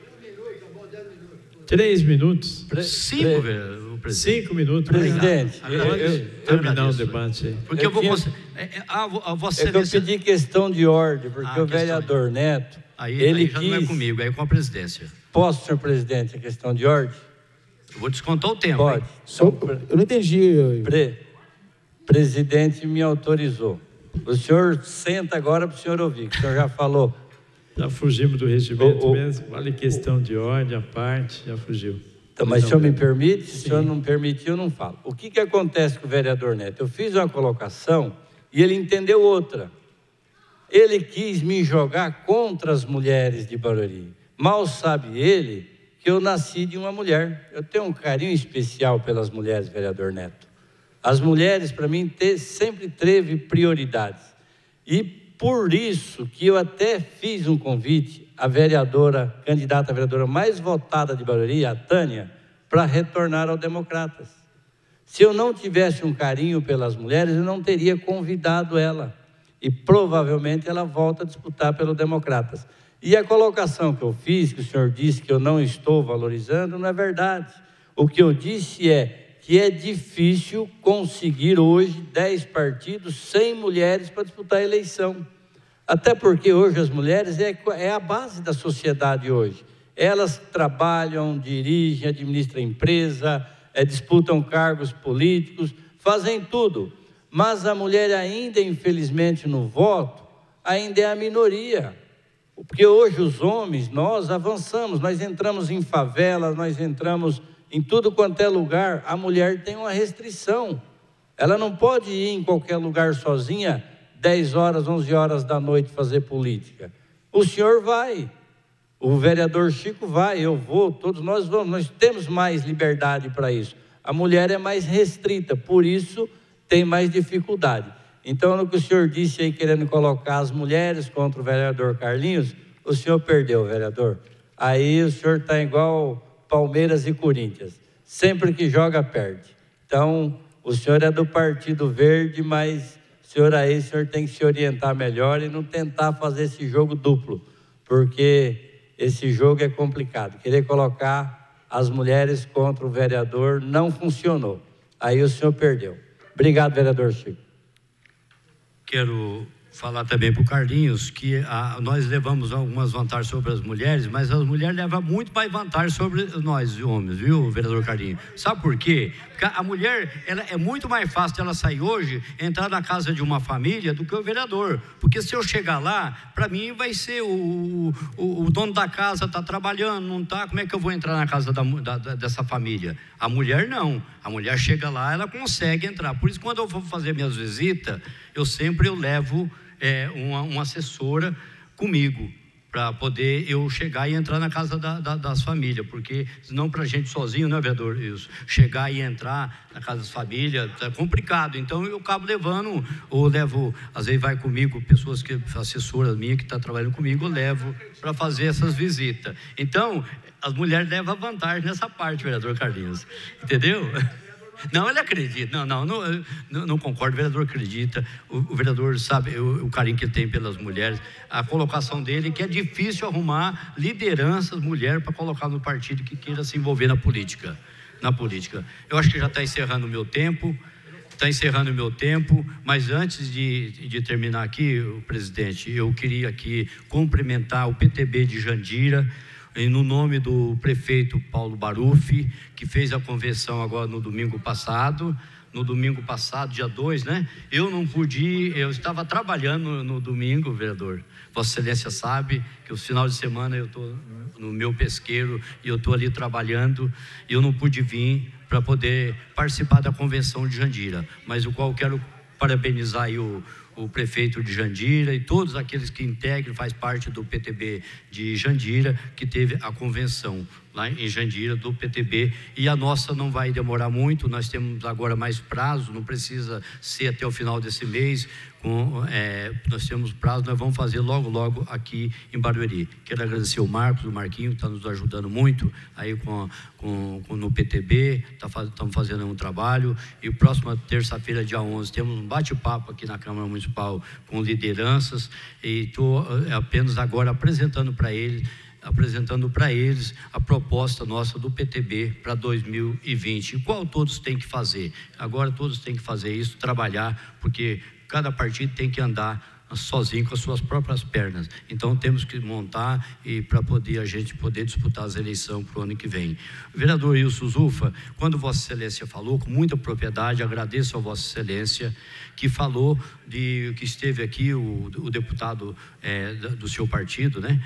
3 minutos. 5, presidente. 5 minutos. Presidente, terminar o debate aí. Porque eu vou a Vossa Excelência... eu pedi questão de ordem, porque o vereador Neto, ele já não é comigo, é com a presidência. Posso, senhor presidente, a questão de ordem? Eu vou descontar o tempo. Pode. Eu não entendi. Presidente me autorizou. O senhor senta agora para o senhor ouvir, que o senhor já falou. Já fugimos do regimento mesmo, vale questão de ordem, a parte, já fugiu. Então, mas o senhor me permite? Se o senhor não permitir, eu não falo. O que acontece com o vereador Neto? Eu fiz uma colocação e ele entendeu outra. Ele quis me jogar contra as mulheres de Barueri. Mal sabe ele que eu nasci de uma mulher. Eu tenho um carinho especial pelas mulheres, vereador Neto. As mulheres, para mim, sempre teve prioridades. E por isso que eu até fiz um convite à vereadora, candidata a vereadora mais votada de Barueri, a Tânia, para retornar ao Democratas. Se eu não tivesse um carinho pelas mulheres, eu não teria convidado ela. E provavelmente ela volta a disputar pelo Democratas. E a colocação que eu fiz, que o senhor disse que eu não estou valorizando, não é verdade. O que eu disse é que é difícil conseguir hoje 10 partidos sem mulheres para disputar a eleição. Até porque hoje as mulheres é a base da sociedade hoje. Elas trabalham, dirigem, administram empresa, disputam cargos políticos, fazem tudo. Mas a mulher ainda, infelizmente, no voto, ainda é a minoria. Porque hoje os homens, nós avançamos, nós entramos em favelas, nós entramos em tudo quanto é lugar, a mulher tem uma restrição. Ela não pode ir em qualquer lugar sozinha, 10 horas, 11 horas da noite fazer política. O senhor vai, o vereador Chico vai, eu vou, todos nós vamos, nós temos mais liberdade para isso. A mulher é mais restrita, por isso tem mais dificuldade. Então, no que o senhor disse aí, querendo colocar as mulheres contra o vereador Carlinhos, o senhor perdeu, vereador. Aí o senhor está igual Palmeiras e Corinthians. Sempre que joga, perde. Então, o senhor é do Partido Verde, mas o senhor tem que se orientar melhor e não tentar fazer esse jogo duplo, porque esse jogo é complicado. Querer colocar as mulheres contra o vereador não funcionou. Aí o senhor perdeu. Obrigado, vereador Chico. Quero falar também para o Carlinhos que nós levamos algumas vantagens sobre as mulheres, mas as mulheres levam muito mais vantagem sobre nós, homens, viu, vereador Carlinhos? Sabe por quê? Porque a mulher, ela é muito mais fácil ela sair hoje, entrar na casa de uma família do que o vereador. Porque se eu chegar lá, para mim vai ser o dono da casa está trabalhando, não está, como é que eu vou entrar na casa dessa família? A mulher não. A mulher chega lá, ela consegue entrar. Por isso, quando eu vou fazer minhas visitas, eu sempre levo uma assessora comigo, para poder eu chegar e entrar na casa das famílias, porque senão para a gente sozinho, né, vereador, isso, chegar e entrar na casa das famílias é complicado. Então eu acabo levando, ou levo, às vezes vai comigo pessoas assessoras minhas que estão trabalhando comigo, eu levo para fazer essas visitas. Então as mulheres levam vantagem nessa parte, vereador Carlinhos, entendeu? Não, ele acredita. Não concordo. O vereador acredita. O vereador sabe o carinho que ele tem pelas mulheres. A colocação dele, que é difícil arrumar lideranças, mulheres, para colocar no partido que queira se envolver na política. Eu acho que já está encerrando o meu tempo. Mas antes de terminar aqui, presidente, eu queria aqui cumprimentar o PTB de Jandira, no nome do prefeito Paulo Baruffi, que fez a convenção agora no domingo passado, dia 2, né? Eu não pude ir, eu estava trabalhando no domingo, vereador. Vossa Excelência sabe que o final de semana eu estou no meu pesqueiro e eu estou ali trabalhando e eu não pude vir para poder participar da convenção de Jandira, mas o qual eu quero parabenizar aí o prefeito de Jandira e todos aqueles que integram, faz parte do PTB de Jandira, que teve a convenção lá em Jandira do PTB, e a nossa não vai demorar muito, nós temos agora mais prazo, não precisa ser até o final desse mês, nós temos prazo, nós vamos fazer logo aqui em Barueri. Quero agradecer o Marquinho, que está nos ajudando muito aí no PTB, estamos fazendo um trabalho, e próxima terça-feira, dia 11, temos um bate-papo aqui na Câmara Municipal com lideranças, e estou apenas agora apresentando para eles a proposta nossa do PTB para 2020, qual todos têm que fazer. Agora todos têm que fazer isso, trabalhar, porque cada partido tem que andar sozinho com as suas próprias pernas. Então temos que montar e para a gente poder disputar as eleições para o ano que vem. Vereador Wilson Zulfa, quando Vossa Excelência falou com muita propriedade, agradeço a Vossa Excelência que falou que esteve aqui o deputado do seu partido, né?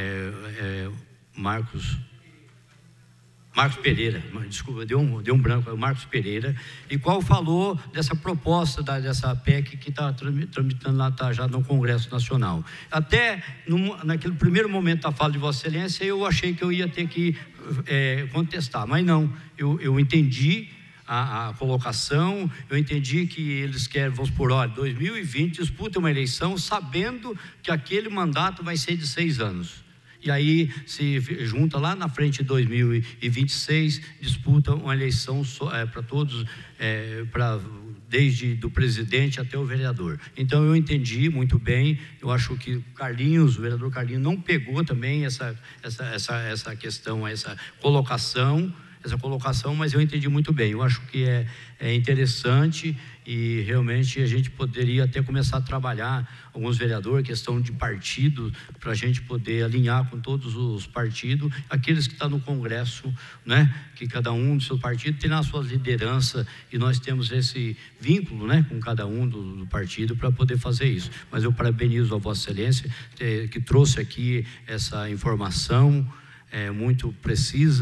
Marcos Pereira, desculpa, deu um branco, o Marcos Pereira, e qual falou dessa proposta dessa PEC que está tramitando lá, está já no Congresso Nacional. Até naquele primeiro momento da fala de Vossa Excelência, eu achei que eu ia ter que contestar, mas não, eu entendi a colocação, eu entendi que eles querem, vamos por olha, 2020 disputa uma eleição sabendo que aquele mandato vai ser de 6 anos. E aí se junta lá na frente de 2026, disputa uma eleição para todos, desde do presidente até o vereador. Então eu entendi muito bem, eu acho que o vereador Carlinhos não pegou também essa questão, essa colocação, mas eu entendi muito bem. Eu acho que é interessante e realmente a gente poderia até começar a trabalhar, alguns vereadores, questão de partido, para a gente poder alinhar com todos os partidos, aqueles que estão no Congresso, né? Que cada um do seu partido tem as suas lideranças e nós temos esse vínculo, né? Com cada um do partido para poder fazer isso. Mas eu parabenizo a Vossa Excelência que trouxe aqui essa informação muito precisa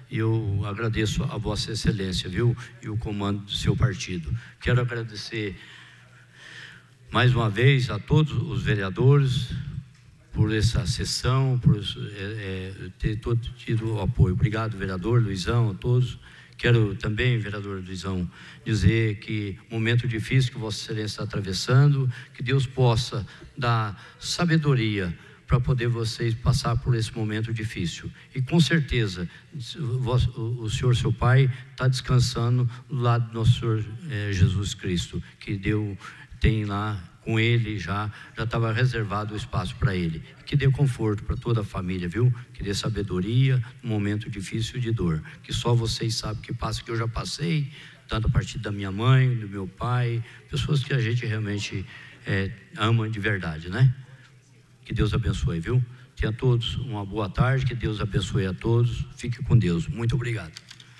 E eu agradeço a Vossa Excelência, viu? E o comando do seu partido. Quero agradecer mais uma vez a todos os vereadores por essa sessão, por ter tido o apoio. Obrigado, vereador Luizão, a todos. Quero também, vereador Luizão, dizer que momento difícil que Vossa Excelência está atravessando, que Deus possa dar sabedoria para poder vocês passar por esse momento difícil. E com certeza, o senhor, seu pai, está descansando do lado do nosso Senhor Jesus Cristo, que tem lá com ele, já estava reservado o espaço para ele. Que dê conforto para toda a família, viu? Que dê sabedoria no momento difícil de dor, que só vocês sabem que passa, que eu já passei, tanto a partir da minha mãe, do meu pai, pessoas que a gente realmente ama de verdade, né? Que Deus abençoe, viu? Tenha todos uma boa tarde, que Deus abençoe a todos. Fique com Deus. Muito obrigado.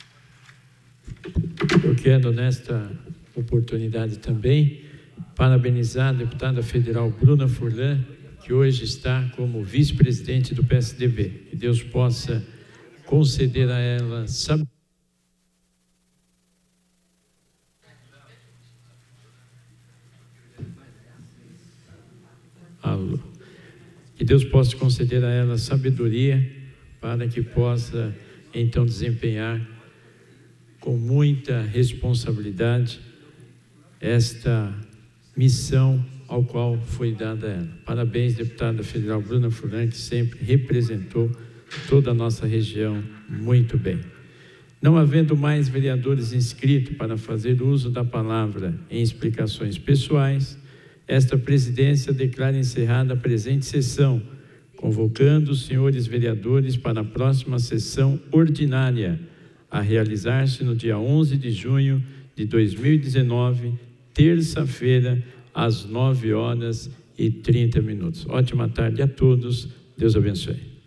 Eu quero, nesta oportunidade também, parabenizar a deputada federal Bruna Furlan, que hoje está como vice-presidente do PSDB. Que Deus possa conceder a ela sabedoria. Que Deus possa conceder a ela sabedoria para que possa, então, desempenhar com muita responsabilidade esta missão ao qual foi dada a ela. Parabéns, deputada federal Bruna Furlan, que sempre representou toda a nossa região muito bem. Não havendo mais vereadores inscritos para fazer uso da palavra em explicações pessoais, esta presidência declara encerrada a presente sessão, convocando os senhores vereadores para a próxima sessão ordinária, a realizar-se no dia 11 de junho de 2019, terça-feira, às 9h30. Ótima tarde a todos. Deus abençoe.